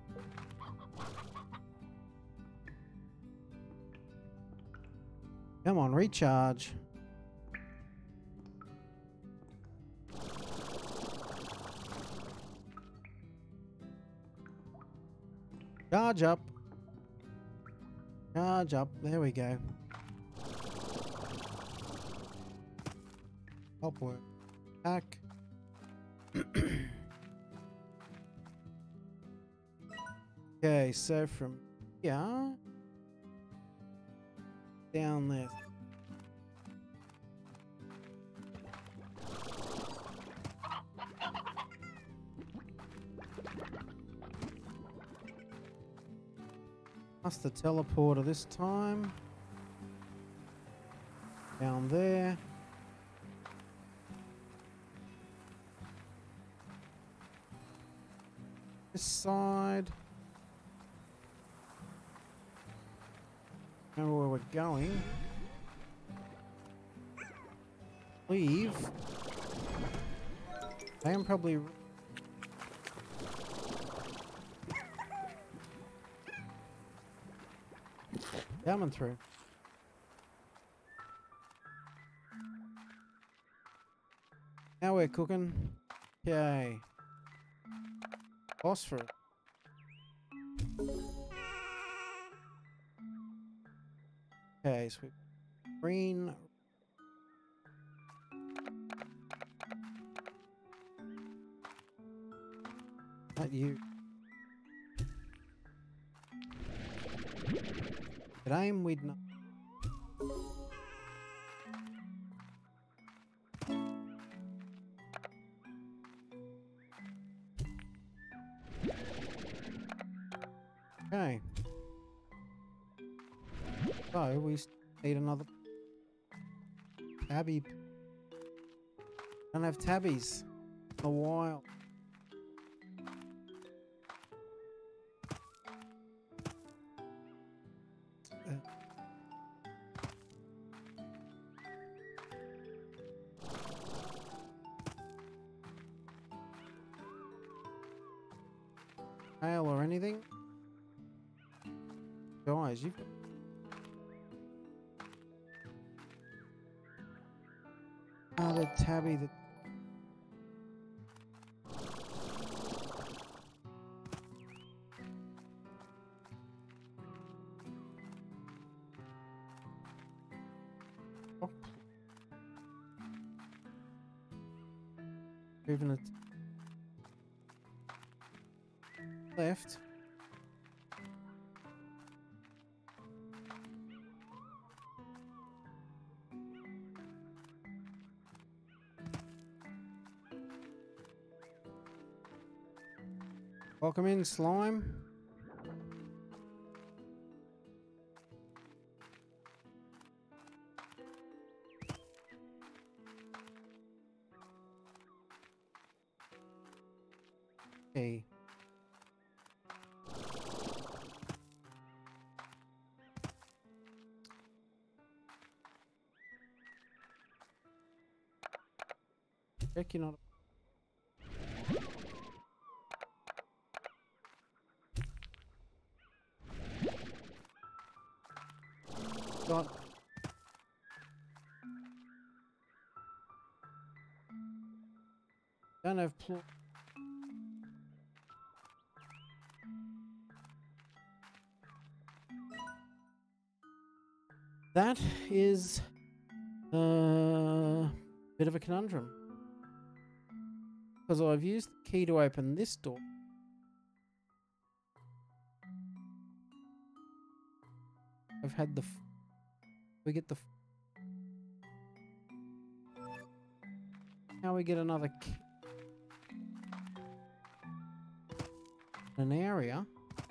Come on, recharge. Charge up. Charge up. There we go. Upward. Back. Okay, so from here down there. Must the teleporter this time. Down there. This side. Remember where we're going. Leave. I am probably... coming through. Now we're cooking. Okay. Phosphorus. Okay, so we green. Not you. But aim we'd not. Okay. So we need another tabby. Don't have tabbies in a while. Uh. Hail or anything? Guys, you've got another tabby that oh. Moving it left. Welcome in, slime. Okay. Check you're not. Got. Don't have pl- That is a uh, bit of a conundrum. Because I've used the key to open this door. I've had the... F we get the... F How we get another key? An area.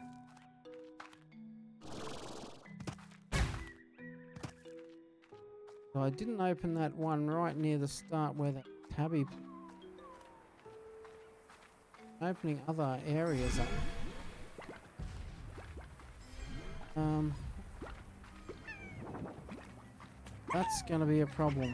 So I didn't open that one right near the start where that tabby... Opening other areas up. Um, that's going to be a problem.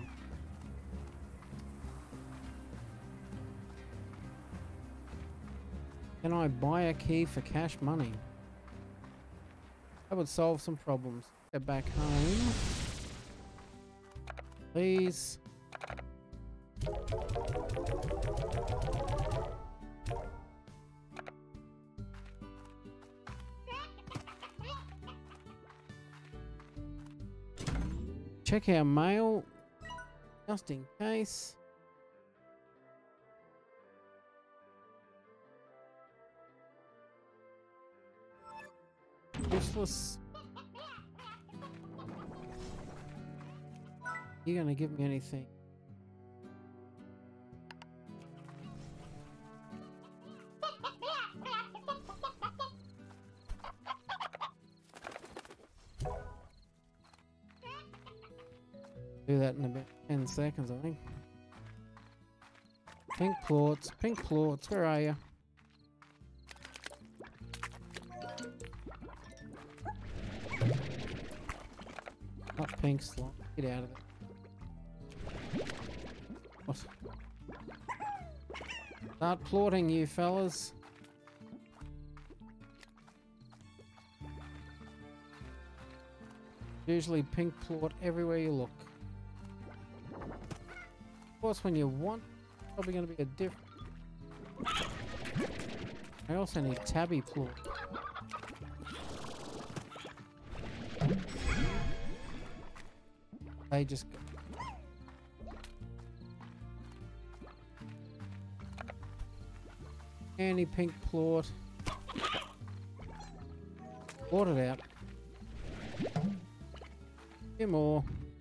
Can I buy a key for cash money? That would solve some problems. Get back home. Please. Check our mail, just in case. Useless. You're gonna give me anything? Do that in about ten seconds, I think. Pink plorts, pink plorts, where are you? Not pink slot. Get out of there. What? Start plorting, you fellas. Usually pink plort everywhere you look. Of course, when you want, probably going to be a different. I also need tabby plort. They just go. Any pink plort. Plort it out. Two more.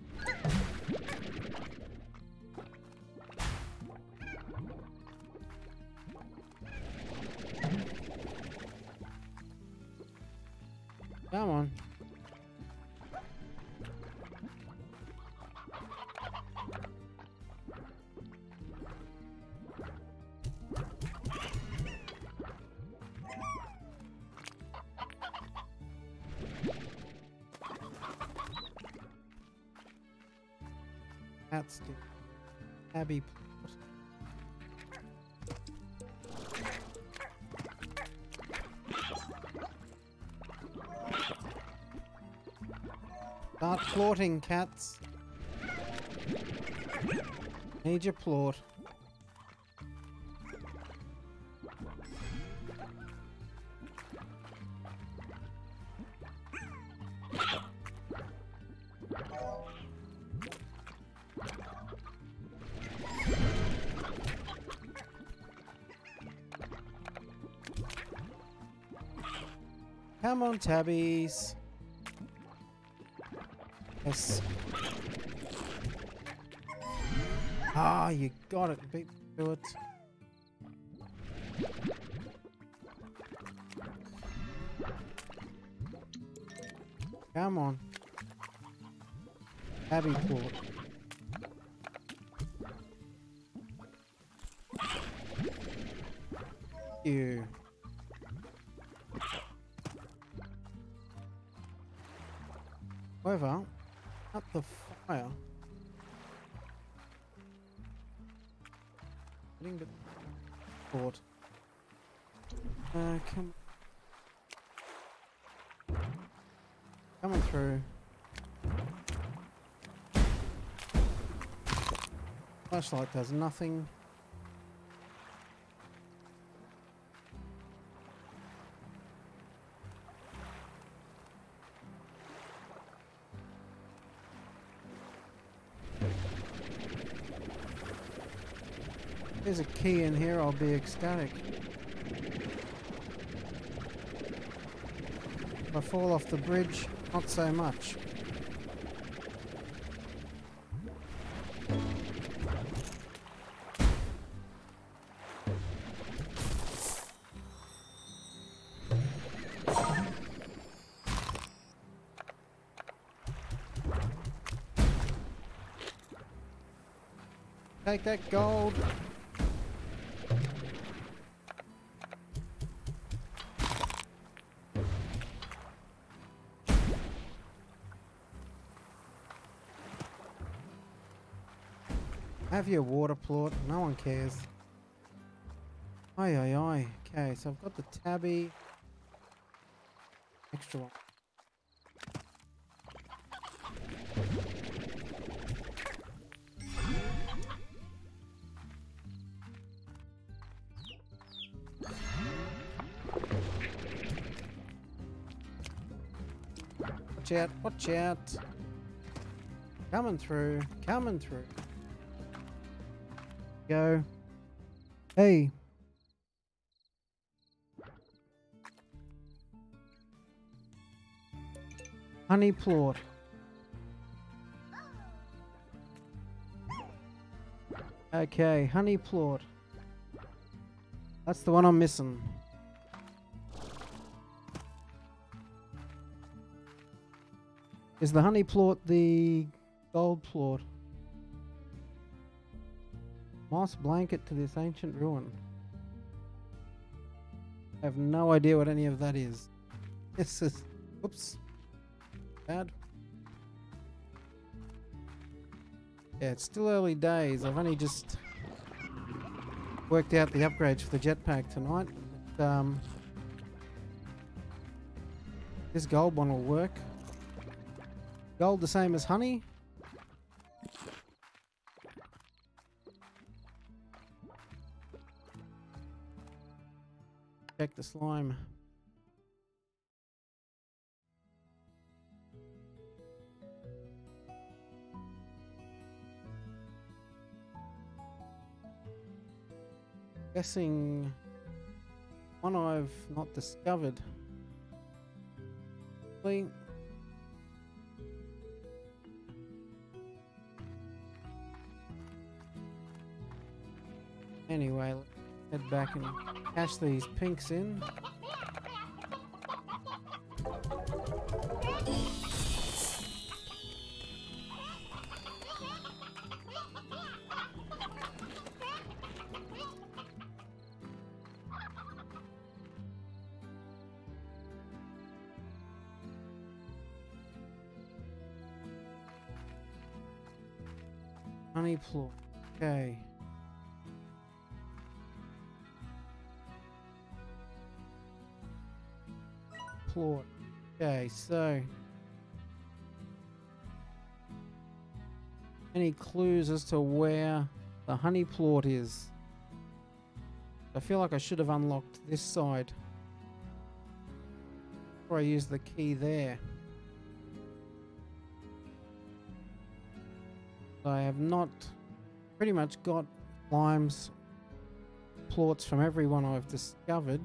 Come on. That's the Abby. Start plorting, cats. Need your plort. Come on, tabbies. Yes. Ah, you got it. Beat to it. Come on. Abbey plot. You. However, up the fire. Getting the port. Uh, come. Coming through. Flashlight does nothing. There's a key in here, I'll be ecstatic. If I fall off the bridge, not so much. Take that gold. Have your water plort, no one cares. Aye aye aye. Okay, so I've got the tabby. Extra one. Watch out, watch out. Coming through, coming through. Go. Hey. Honey plort. Okay, honey plort. That's the one I'm missing. Is the honey plort the gold plort? Moss blanket to this ancient ruin. I have no idea what any of that is. This is... Oops. Bad. Yeah, it's still early days. I've only just worked out the upgrades for the jetpack tonight. But, um, this gold one will work. Gold the same as honey. Check the slime. Guessing one I've not discovered. Please. Anyway, let's head back and cash these pinks in. Honey plort. Okay. Plort. Okay, so any clues as to where the honey plort is? I feel like I should have unlocked this side before I use the key there. I have not pretty much got limes plorts from everyone I've discovered.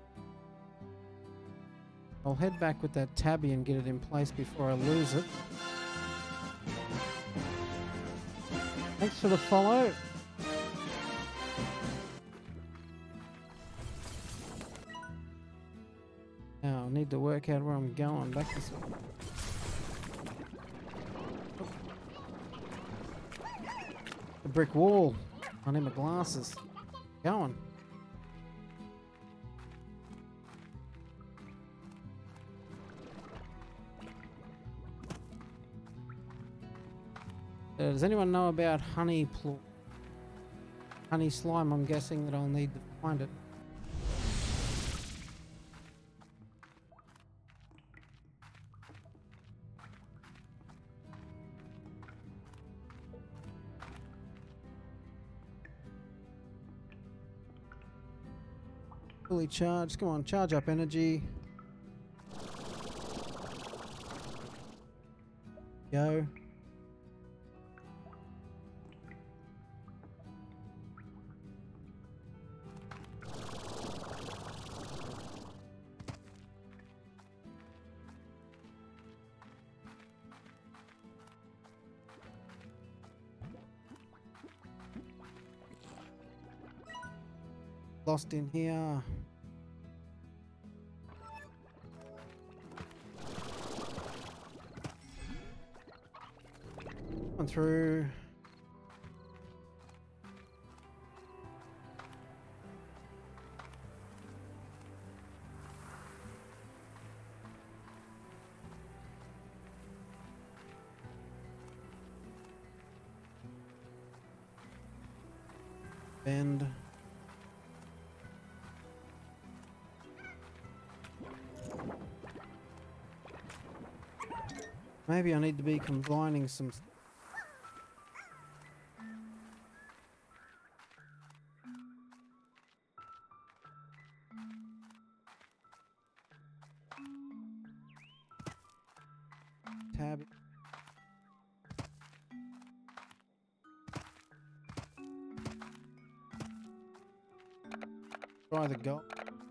I'll head back with that tabby and get it in place before I lose it. Thanks for the follow. Now I need to work out where I'm going. Back this way. The brick wall. I need my glasses. Going. Uh, does anyone know about honey pl honey slime? I'm guessing that I'll need to find it. Fully charged. Come on, charge up energy. Go. Lost in here. Going through. Bend. Maybe I need to be combining some. Tab. Try the gold.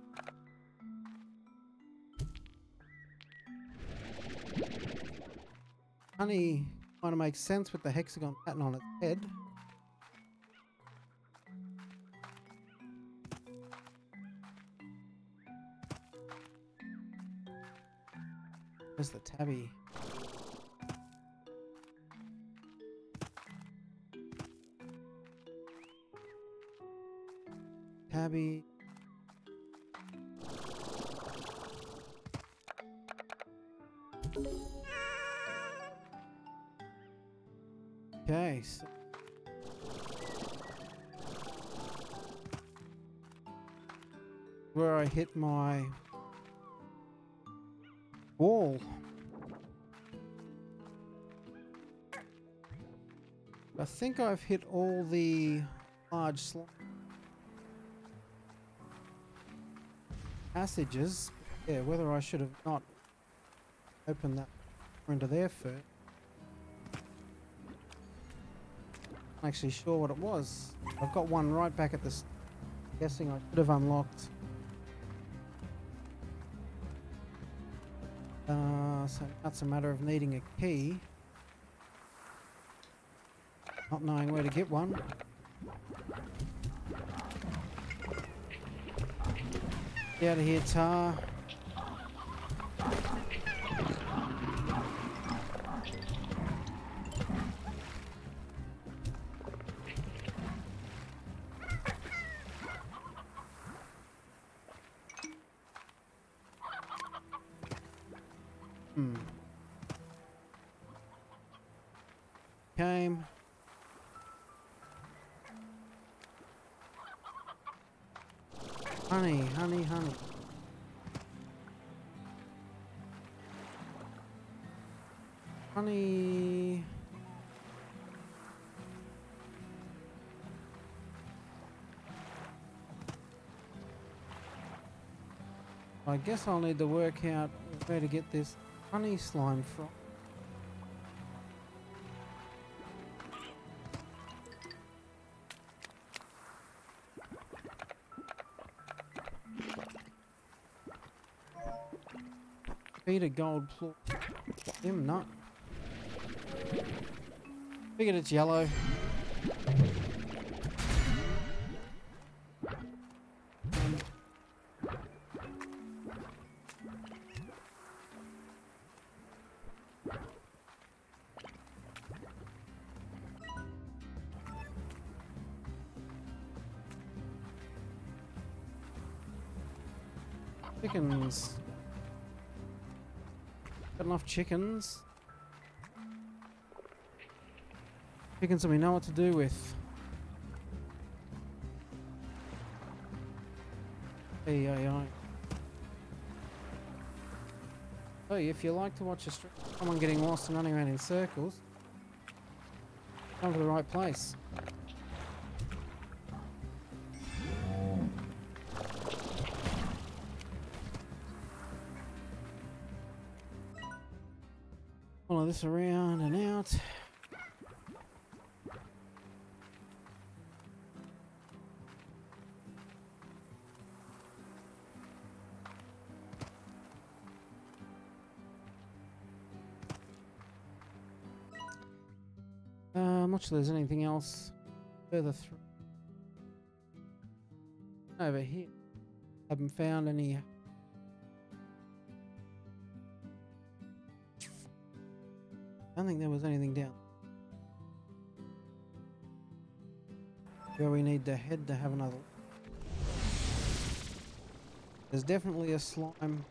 Honey kind of makes sense with the hexagon pattern on its head. Where's the tabby? Tabby. Okay, so where I hit my wall. I think I've hit all the large slime passages. Yeah, whether I should have not opened that into there first. I'm actually sure what it was. I've got one right back at this. I'm guessing I should have unlocked. Uh, so that's a matter of needing a key. Not knowing where to get one. Get out of here, Tar. Hmm. Came. Honey, honey, honey. Honey. I guess I'll need to work out where to get this honey slime from. Feed a gold plot. Him not. Figured it's yellow. Um, Chickens. Got enough chickens. Chickens that we know what to do with. Hey, hey, hey. So if you like to watch a stream, someone getting lost and running around in circles, come to the right place. Follow this around and out. Uh, I'm not sure there's anything else further through. Over here. Haven't found any. I don't think there was anything down where we need to head to have another. There's definitely a slime.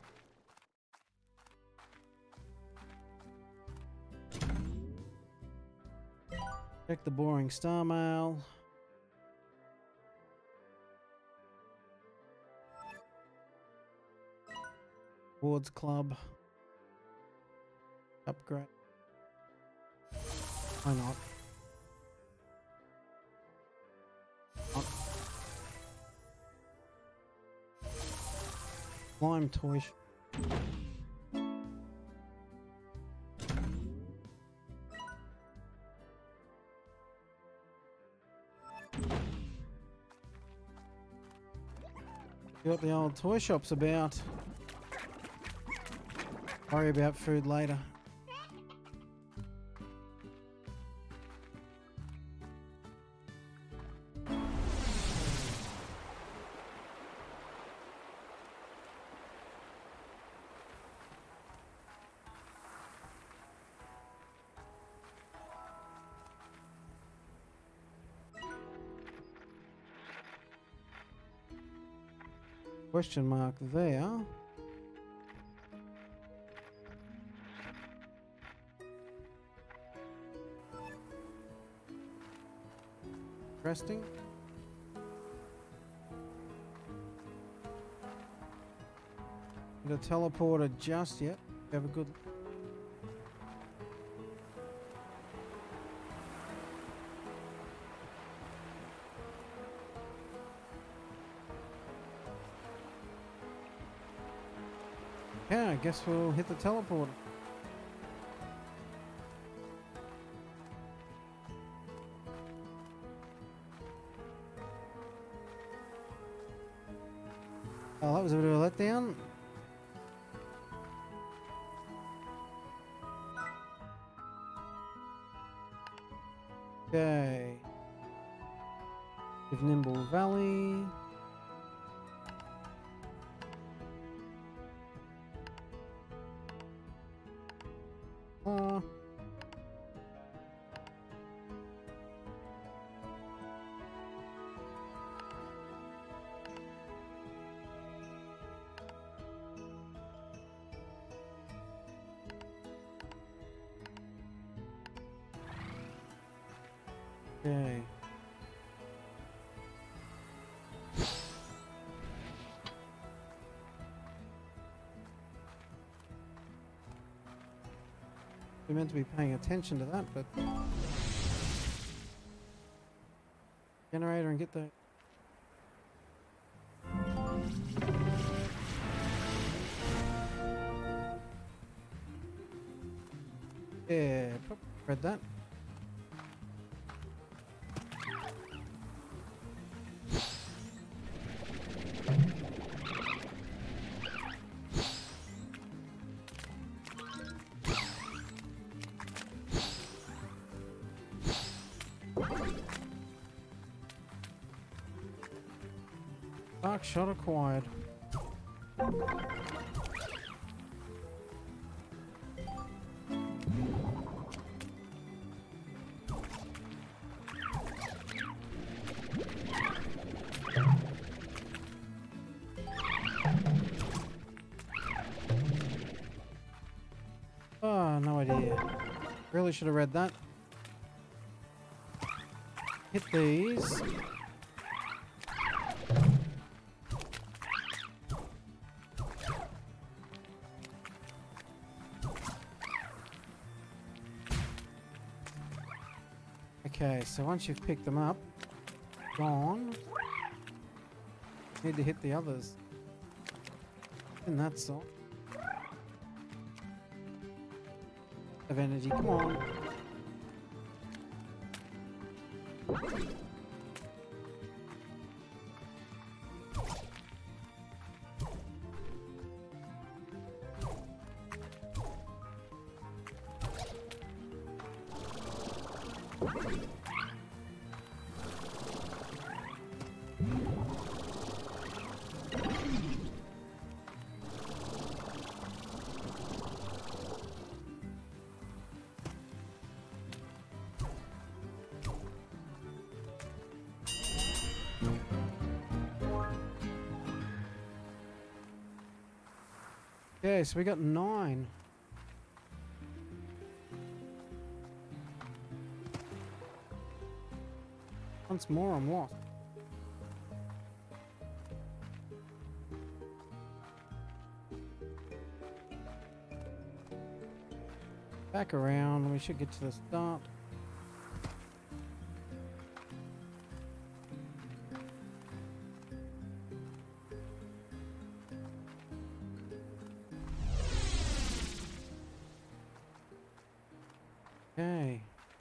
Check the boring star mail. Awards club. Upgrade. Why not? Not. Slime toy. See what the old toy shop's about. Worry about food later. Question mark there. Interesting. The teleporter just yet. Have a good. Yeah, I guess we'll hit the teleporter. Oh, that was a bit of a letdown. Okay. With Nimble Valley. Uh. Okay. We're meant to be paying attention to that, but generator and get the yeah, probably read that. Dark shot acquired. idea. Really should have read that. Hit these. Okay, so once you've picked them up, gone. Need to hit the others. And that's all. Of energy, come on. Okay, so we got nine. Once more, I'm lost. Back around, we should get to the start. Okay.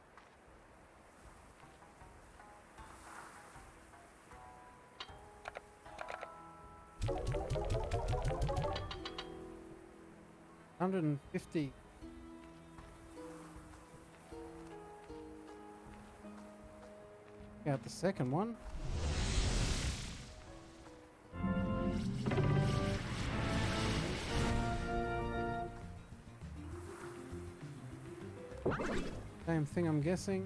one hundred fifty. Got the second one. Same thing, I'm guessing.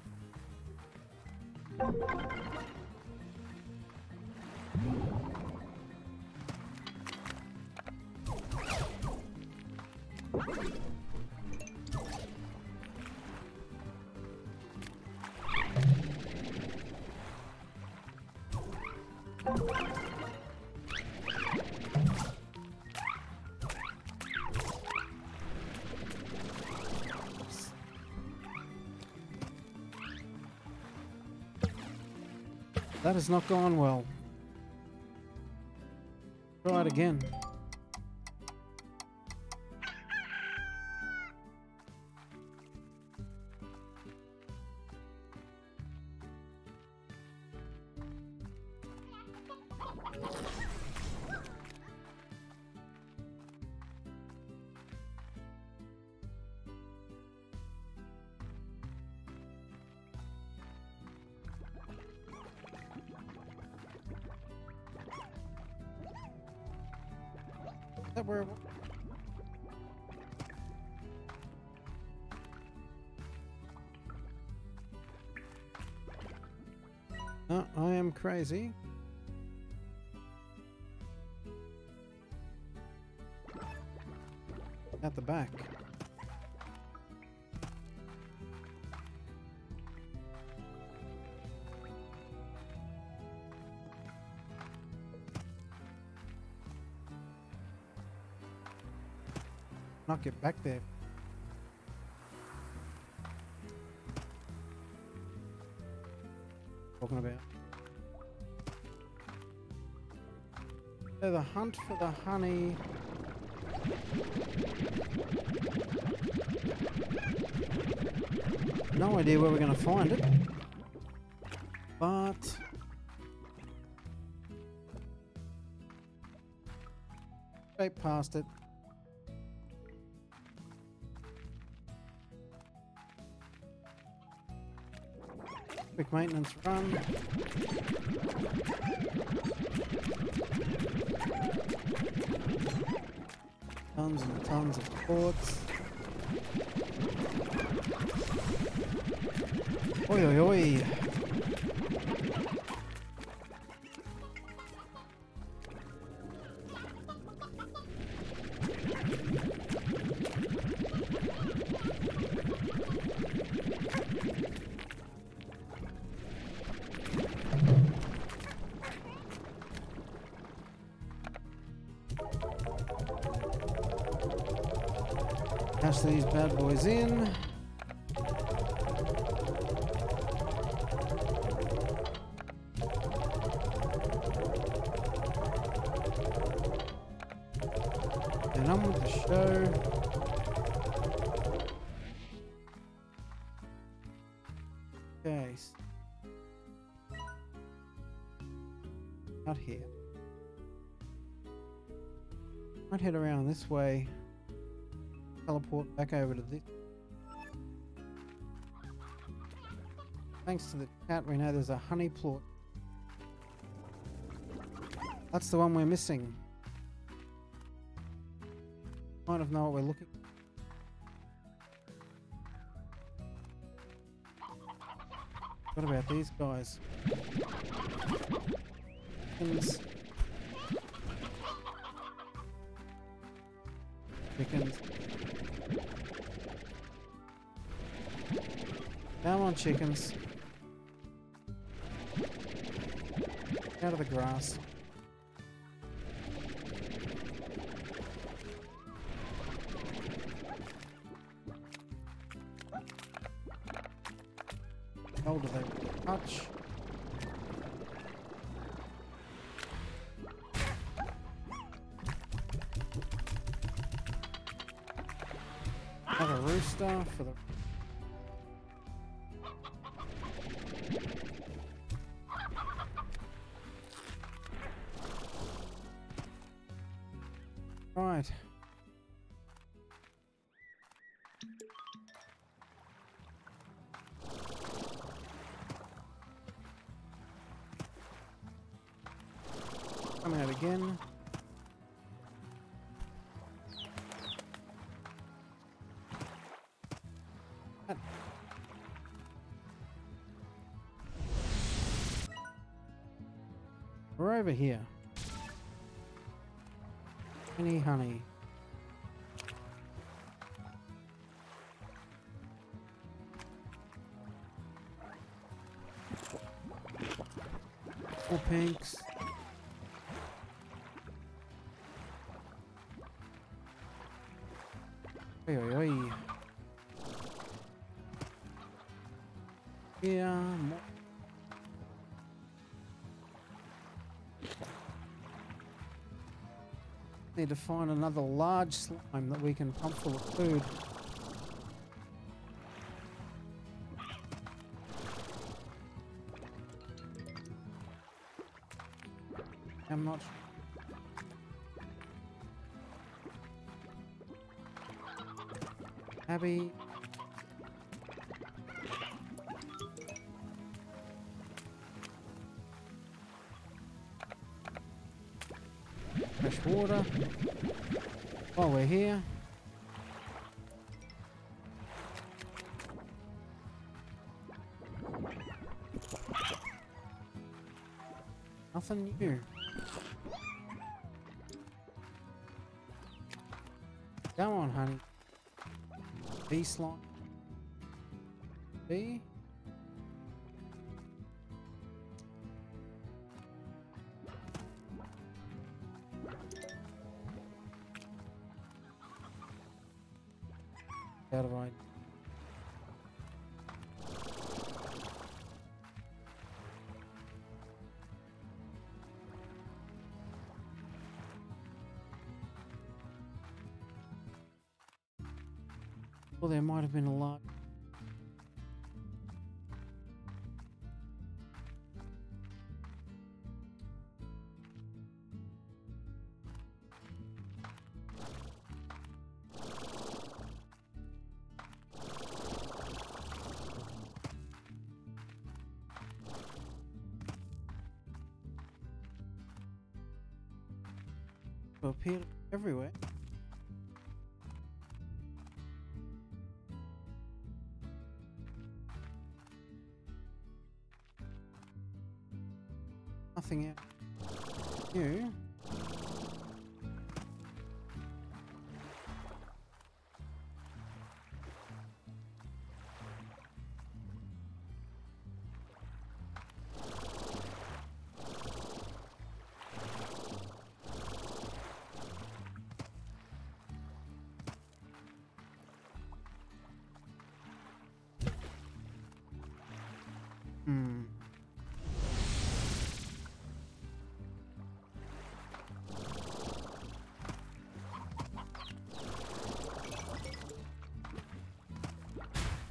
That has not gone well. Try it again. That where it was? No, I am crazy. At the back. Not get back there. Talking about. So the hunt for the honey. No idea where we're going to find it. But straight past it. Quick maintenance run. Tons and tons of quartz. Oi oi oi. Pass these bad boys in. And on with the show. Okay. Out here. Might head around this way. Teleport back over to this. Thanks to the cat, we know there's a honey plort. That's the one we're missing. Kind of know what we're looking for. What about these guys? Chickens. Chickens. Come on, chickens. Out of the grass. How do they touch? Another rooster for the right. Come out again. We're over here. Any honey? More pinks. Oi, oi, oi. Yeah, more. Need to find another large slime that we can pump full of food. I'm not sure. Abby. Fresh water. While we're here. Nothing new. Come on, honey. Bee slime. Bee. Out of idea. Well, there might have been a lot. Appear everywhere. Nothing out new.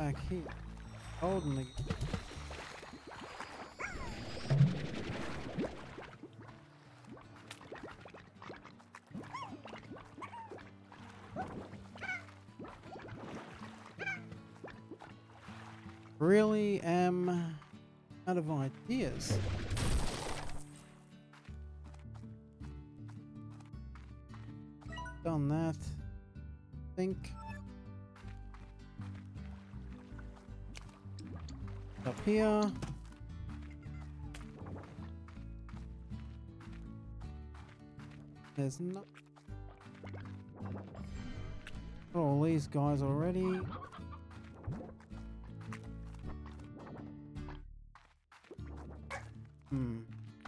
back here. Holding the really am out of ideas. Done that. Think. Up here. There's no. All these guys already. Hmm.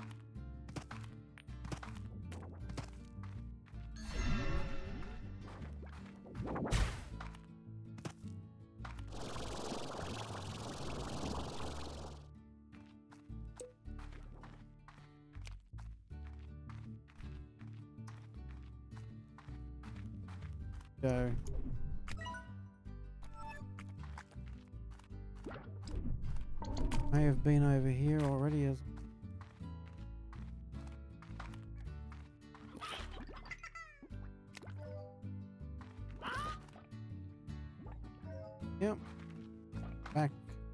Go. May have been over here already as Yep. Back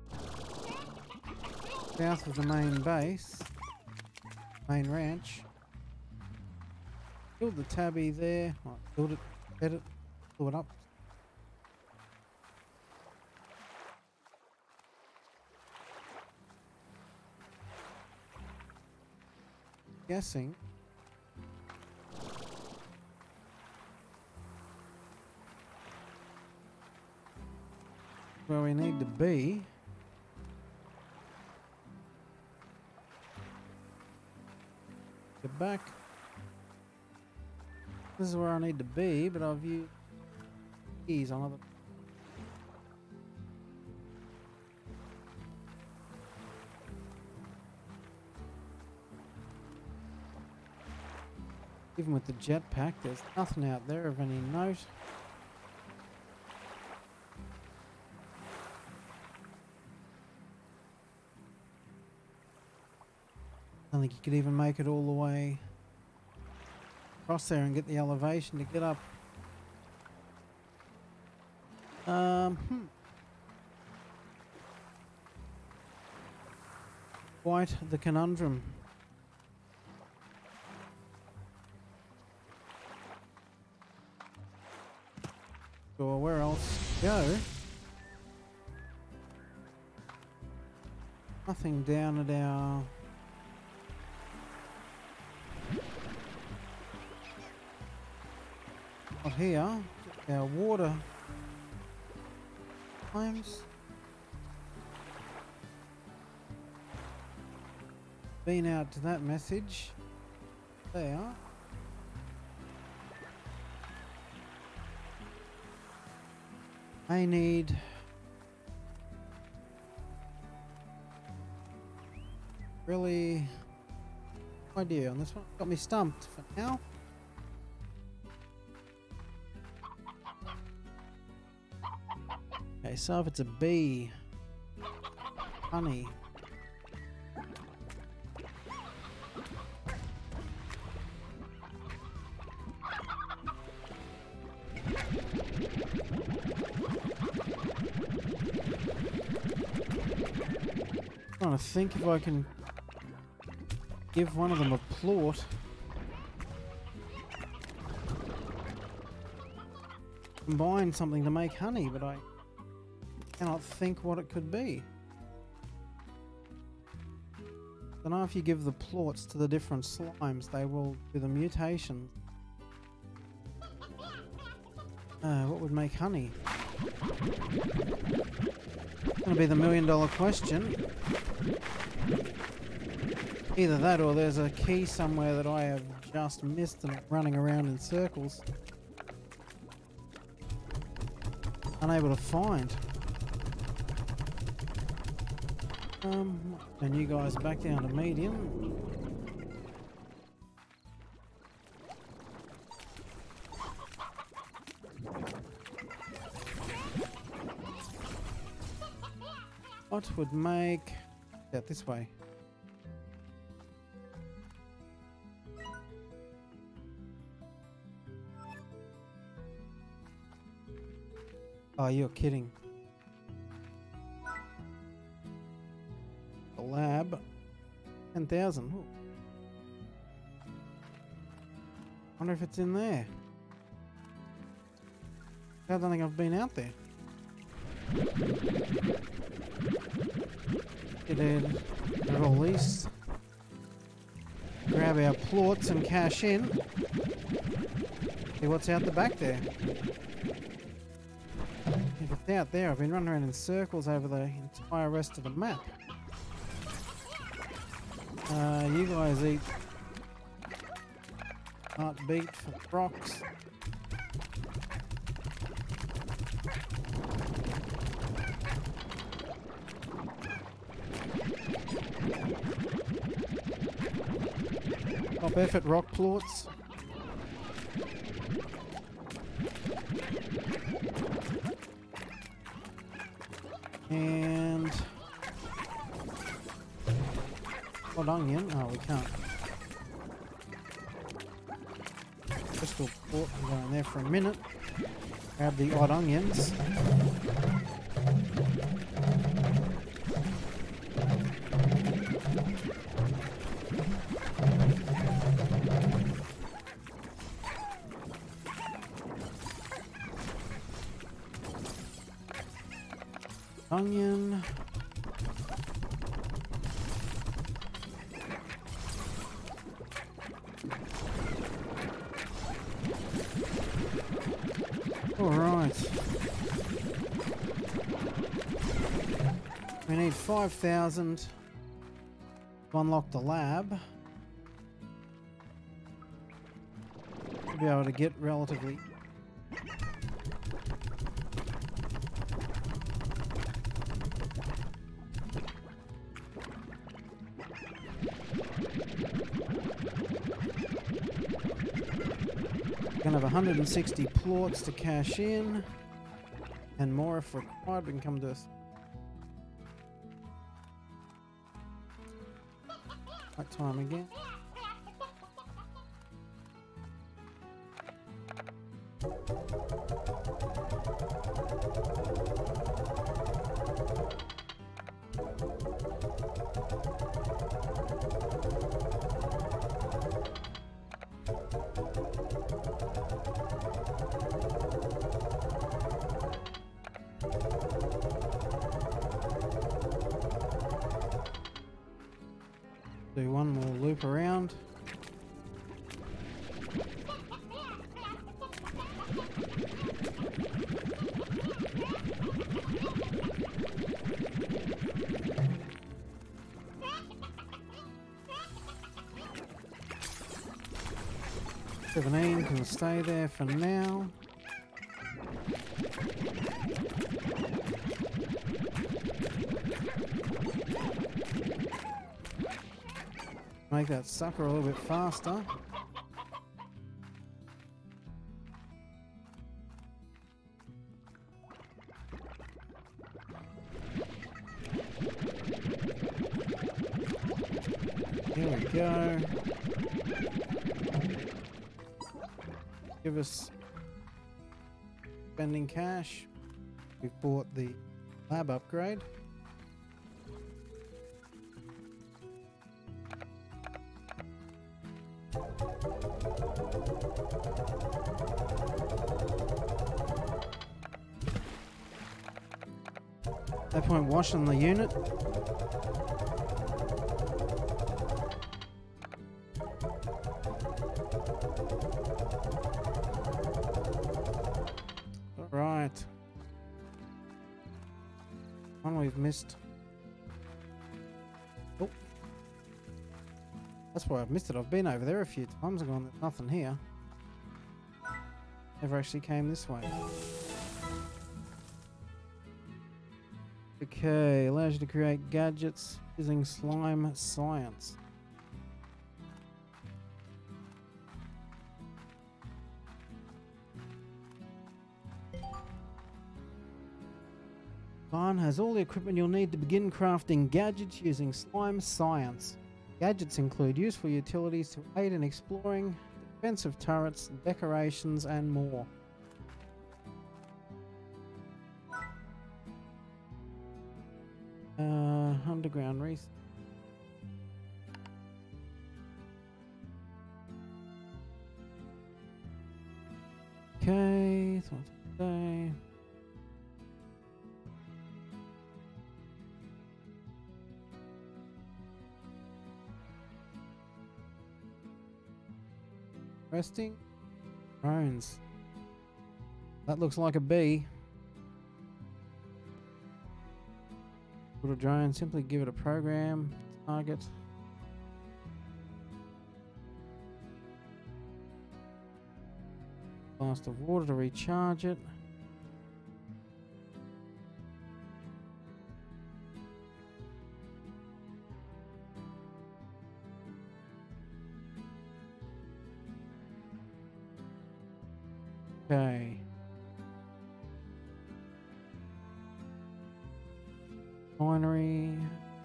south of the main base, main ranch. Killed the tabby there. Oh, killed it, fed it, blew it up. Guessing. Where we need to be. Get back. This is where I need to be, but I've used keys on other. Even with the jetpack, there's nothing out there of any note. I don't think you could even make it all the way across there and get the elevation to get up. Um, hmm. Quite the conundrum. Or where else to go? Nothing down at our up here, our water times. Been out to that message. There. I need really no idea on this one. Got me stumped for now. Okay, so if it's a bee, honey. Trying to think if I can give one of them a plort. Combine something to make honey, but I cannot think what it could be. Don't know if you give the plorts to the different slimes, they will do the mutations. Uh, what would make honey? It's gonna be the million dollar question. Either that or there's a key somewhere that I have just missed and running around in circles. Unable to find. Um, and you guys back down to medium. What would make that this way? Oh, you're kidding. The lab, ten thousand. Wonder if it's in there. I don't think I've been out there. Get in, release, grab our plorts and cash in. See what's out the back there. If it's out there, I've been running around in circles over the entire rest of the map. Uh, you guys eat heartbeat for rocks. Top effort rock plorts. And odd onion. Oh, we can't. Crystal port. I'm going there for a minute. Grab the odd onions. Onion. All right. We need five thousand to unlock the lab. To be able to get relatively Gonna have one hundred sixty plorts to cash in, and more if required. We can come to us. Right time again. Do one more loop around. seventeen can stay there for now. Make that sucker a little bit faster. Here we go. Give us spending cash. We've bought the lab upgrade. No point washing the unit. All right. One we've missed. Oh. That's why I've missed it. I've been over there a few times and gone, there's nothing here. Never actually came this way. Okay, allows you to create gadgets using slime science. Barn has all the equipment you'll need to begin crafting gadgets using slime science. Gadgets include useful utilities to aid in exploring, defensive turrets, decorations, and more. Uh, underground research. Okay, so today. Resting drones. That looks like a bee. Little drone, simply give it a program, target. Blast of water to recharge it. Okay. Binary.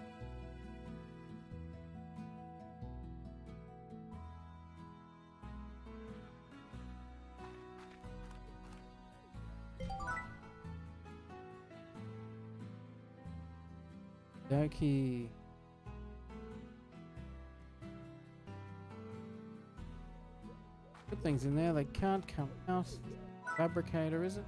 Doki. Good things in there, they can't come out. Fabricator, is it?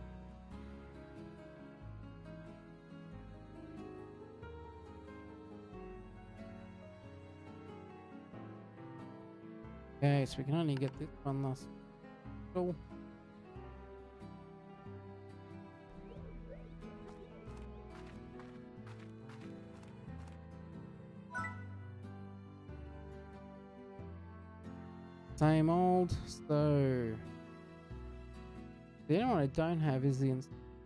Okay, so we can only get this one last. Cool. Same old, so the only one I don't have is the ins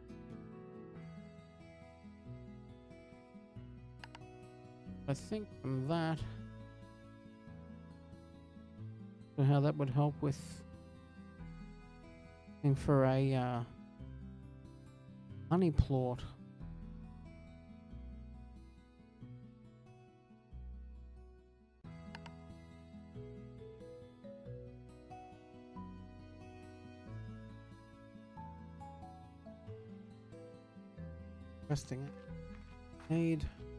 I think from that so how that would help with looking for a uh, honey plot. Resting it. Need.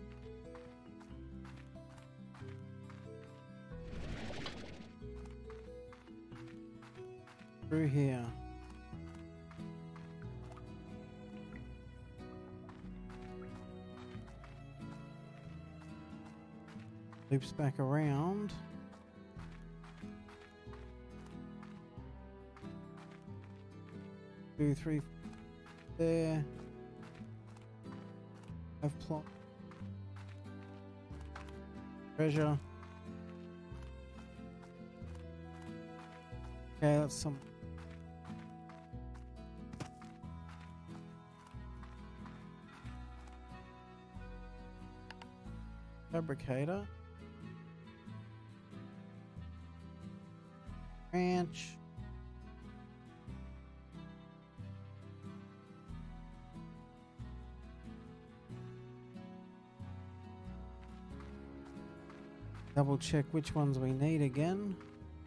Through here. Loops back around. Two, three, there. Have plot. Treasure. Okay, that's some. Fabricator. Ranch. Double check which ones we need again.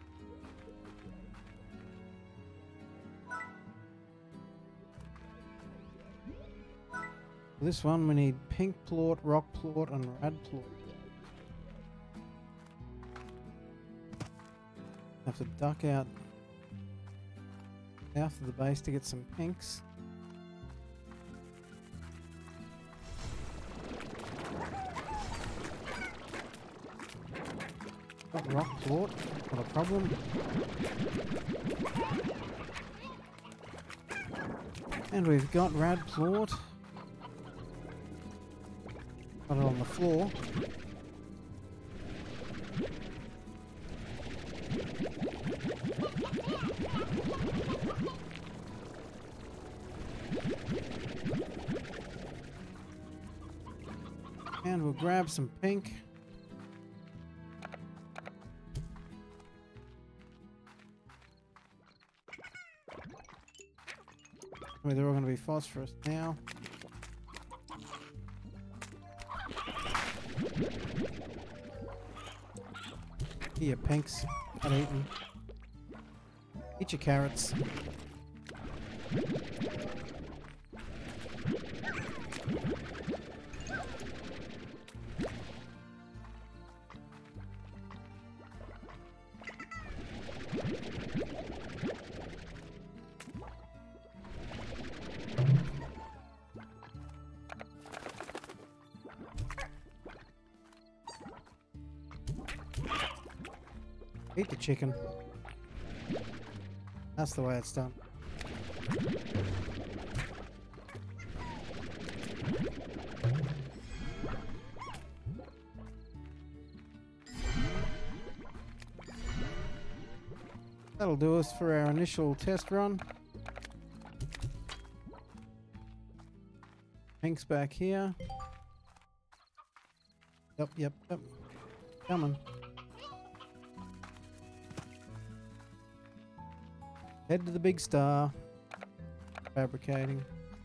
For this one we need pink plort, rock plort, and rad plort. Have to duck out south of the base to get some pinks. Got rock plort, not a problem. And we've got rad plort. Got it on the floor. And we'll grab some pink. I mean, they're all going to be phosphorus now. Here, pinks. Not eaten. Eat your carrots. Eat the chicken. That's the way it's done. That'll do us for our initial test run. Pink's back here. Yep, yep, yep. Coming. Head to the big star. Fabricating.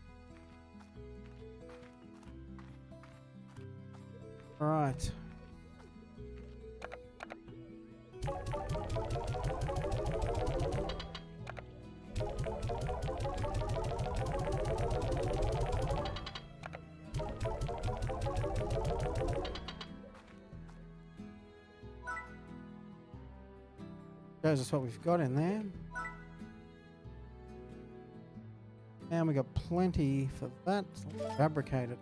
All right. Shows us what we've got in there. And we got plenty for that. Fabricated.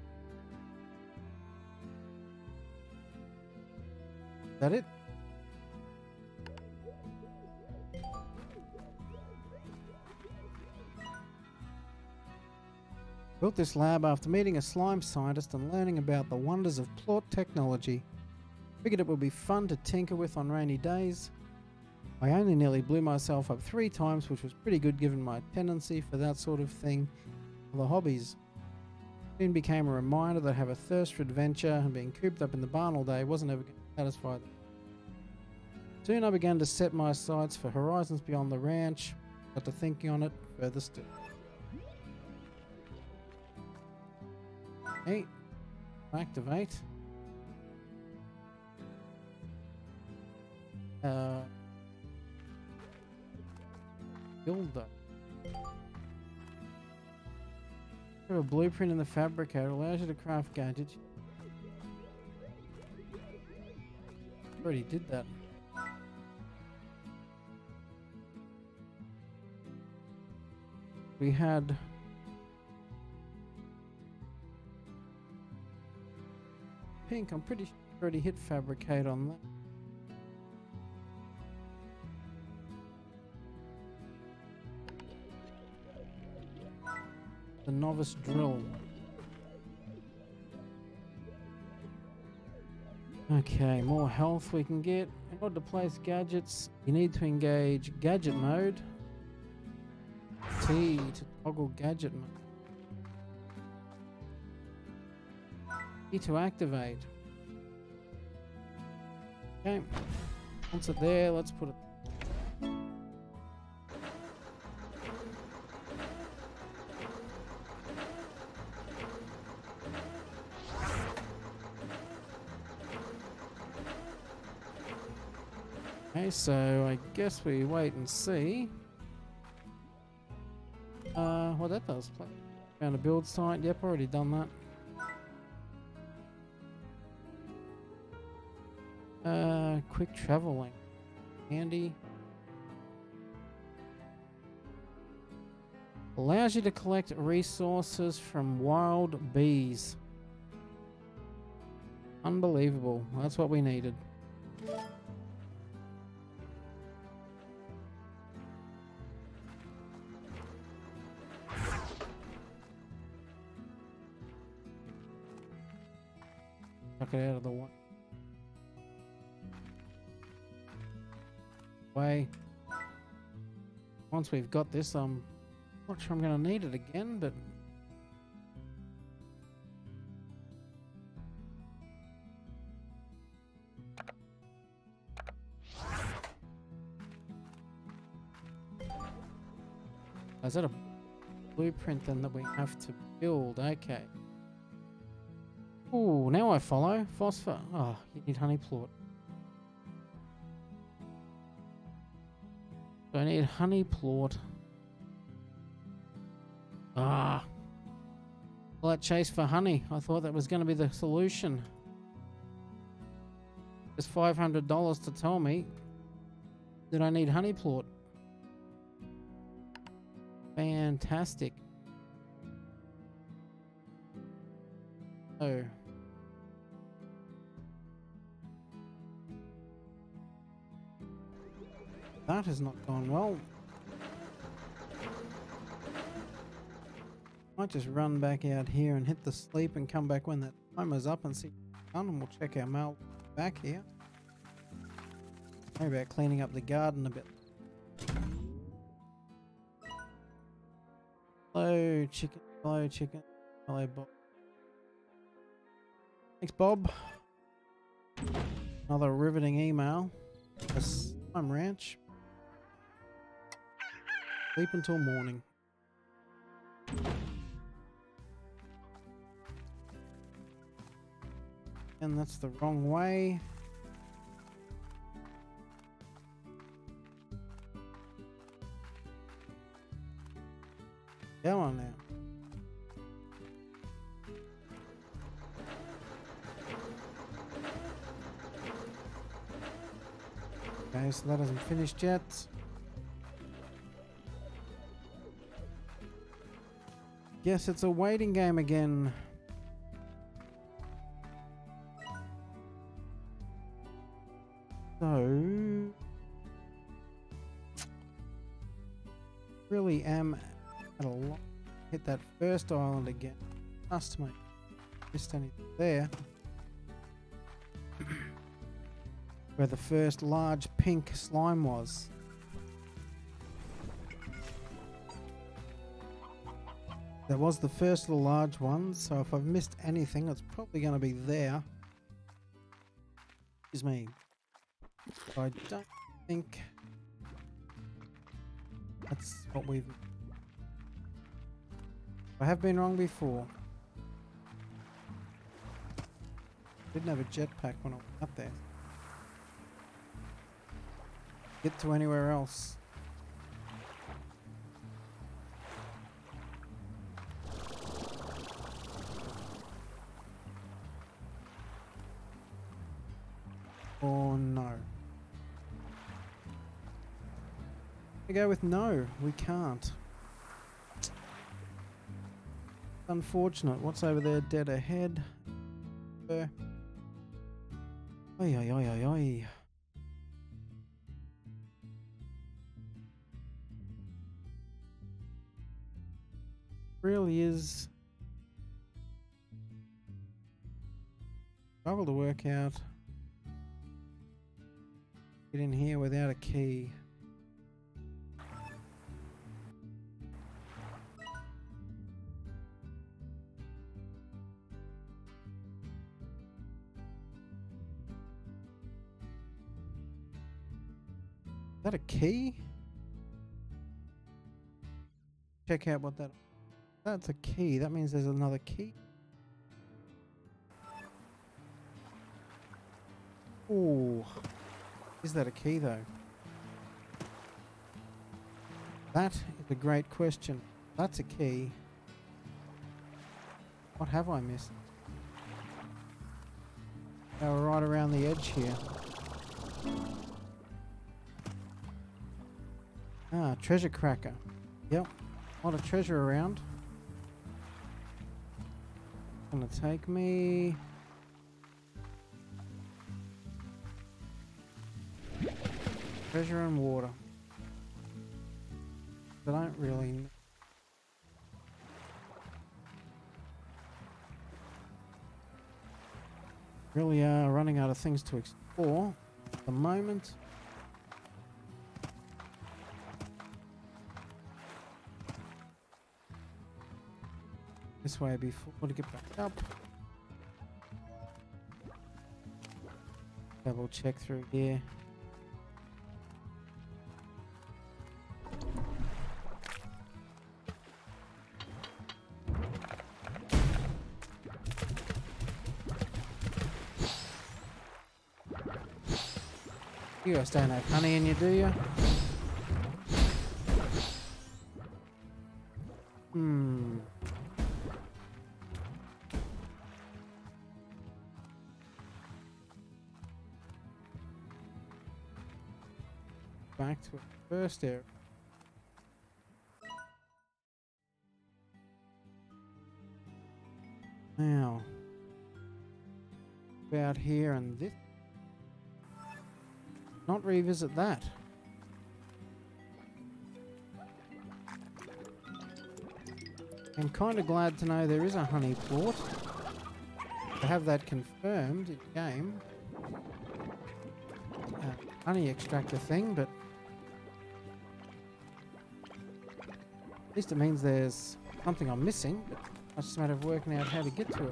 Is that it? Built this lab after meeting a slime scientist and learning about the wonders of plort technology. Figured it would be fun to tinker with on rainy days. I only nearly blew myself up three times, which was pretty good given my tendency for that sort of thing for the hobbies. Soon became a reminder that I have a thirst for adventure, and being cooped up in the barn all day wasn't ever going to satisfy them. Soon I began to set my sights for horizons beyond the ranch, got to thinking on it further still. Hey, activate. Uh... Builder. A blueprint in the fabricator allows you to craft gadgets. Already did that. We had pink. I'm pretty sure I already hit fabricate on that. The novice drill. Okay, more health we can get. In order to place gadgets, you need to engage gadget mode. T to toggle gadget mode. E to activate. Okay. Once it's there, let's put it. Okay, so I guess we wait and see. Uh, well, that does play. Found a build site. Yep, already done that. Uh, quick traveling. Handy. Allows you to collect resources from wild bees. Unbelievable. That's what we needed. Chuck it out of the way. Way. Once we've got this, I'm not sure I'm going to need it again, but is that a blueprint then that we have to build? Okay. Ooh, now I follow. Phosphor. Oh, you need honey plort. I need honey plort. Ah. Well, that chase for honey. I thought that was going to be the solution. It's five hundred dollars to tell me that I need honey plort. Fantastic. Oh. That has not gone well. Might just run back out here and hit the sleep and come back when that timer's up and see what's done, and we'll check our mail back here. Maybe about cleaning up the garden a bit. Hello, chicken. Hello, chicken. Hello, Bob. Thanks, Bob. Another riveting email. Slime Ranch. Sleep until morning. And that's the wrong way. Come on now. Okay, so that hasn't finished yet. Guess it's a waiting game again. So, really am at a lot. Hit that first island again. Must make missed anything there. Where the first large pink slime was. That was the first of the large ones, so if I've missed anything, it's probably going to be there. Excuse me. So I don't think that's what we've... I have been wrong before. Didn't have a jetpack when I went up there. Get to anywhere else. Oh no. I go with no, we can't. Unfortunate. What's over there? Dead ahead. Oi, oi, oi, oi, oi. Really is struggle to work out. Get in here without a key. Is that a key? Check out what that... That's a key. That means there's another key. Oh, is that a key though? That is a great question. That's a key. What have I missed? Oh, we're right around the edge here. Ah, treasure cracker. Yep, a lot of treasure around. Gonna take me. Treasure and water. I don't really know. Really are running out of things to explore at the moment. This way before to get back up. Double check through here. You guys don't have honey in you, do you? back to the first area. Now, about here and this. Not revisit that. I'm kind of glad to know there is a honey port. To have that confirmed in game. Uh, honey extractor thing, but at least it means there's something I'm missing, but it's just a matter of working out how to get to it.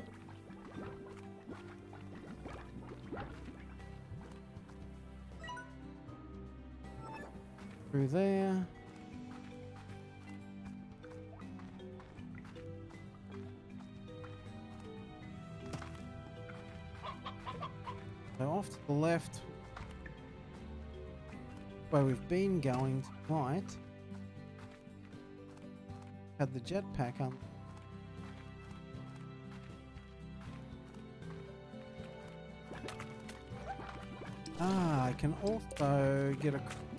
Through there. So off to the left, where we've been going tonight, had the jetpack on. Ah, I can also get a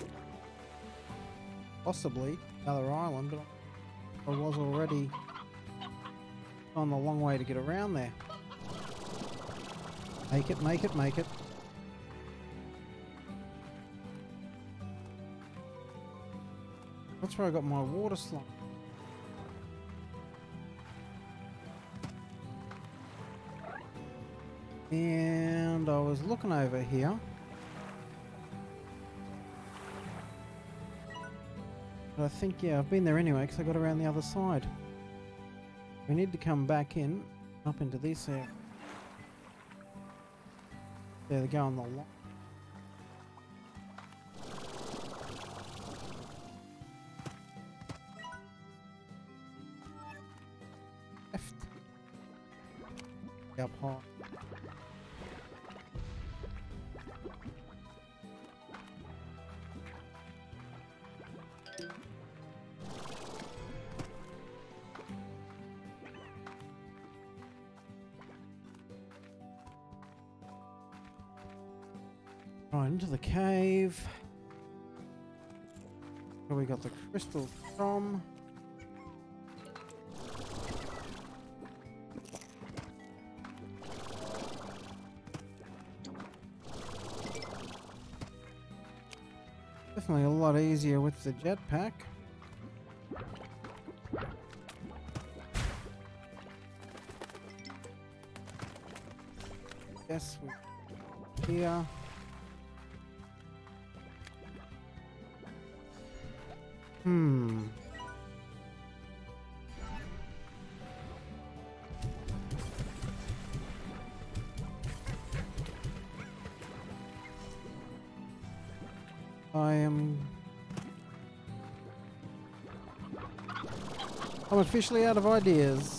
possibly another island, but I was already on the long way to get around there. Make it, make it, make it. That's where I got my water slide. And I was looking over here. But I think, yeah, I've been there anyway because I got around the other side. We need to come back in, up into this area. There they go on the line. Left. Up high. Right, into the cave. Where we got the crystals from. Definitely a lot easier with the jetpack. Yes, we're here. Hmm. I am... I'm officially out of ideas.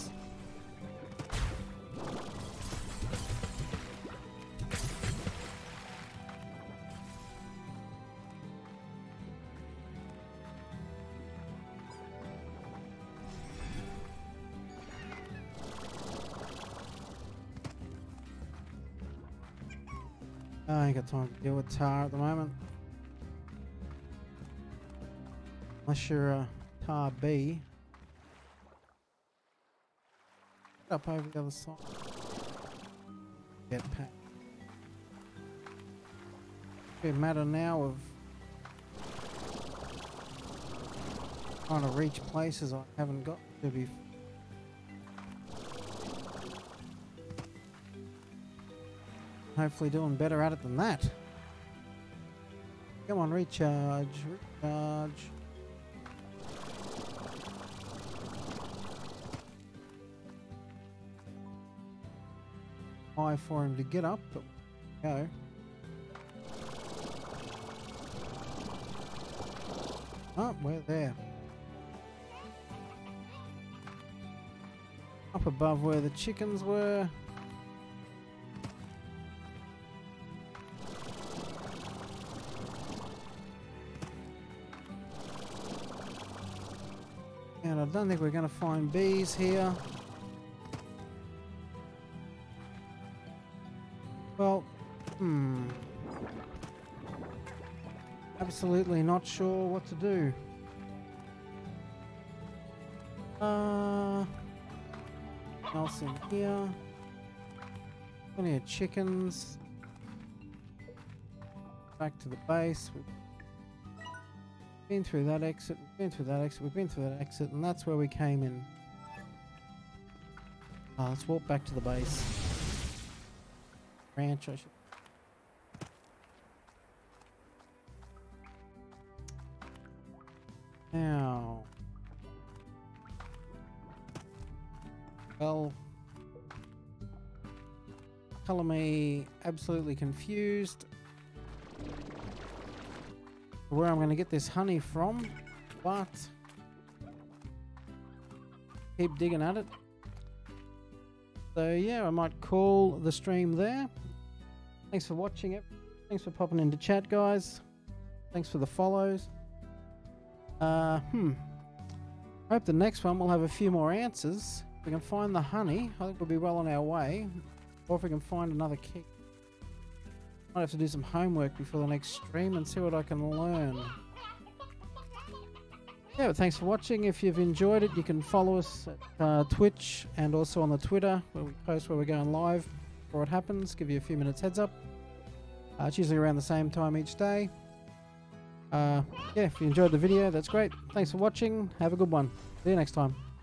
I ain't got time to deal with tar at the moment. Unless you're a tar B. Up over the other side. Jetpack. Be a matter now of trying to reach places I haven't got to before. Hopefully doing better at it than that. Come on, recharge, recharge. High for him to get up, but go. Oh, we're there. Up above where the chickens were. And I don't think we're going to find bees here. Well, hmm. absolutely not sure what to do. Uh, else in here? Plenty of chickens. Back to the base. We've been through that exit. We've been through that exit. We've been through that exit, and that's where we came in. Uh, let's walk back to the base. Ranch, I should. Now. Well. Color me absolutely confused. Where I'm going to get this honey from, but keep digging at it. So yeah, I might call the stream there. Thanks for watching it. Thanks for popping into chat, guys. Thanks for the follows. Uh, hmm. I hope the next one we'll have a few more answers. If we can find the honey, I think we'll be well on our way. Or if we can find another key. Might have to do some homework before the next stream and see what I can learn. Yeah, but thanks for watching. If you've enjoyed it, you can follow us at uh, Twitch and also on the Twitter, where we post where we're going live before it happens. Give you a few minutes heads up. Uh, it's usually around the same time each day. Uh, yeah, if you enjoyed the video, that's great. Thanks for watching. Have a good one. See you next time.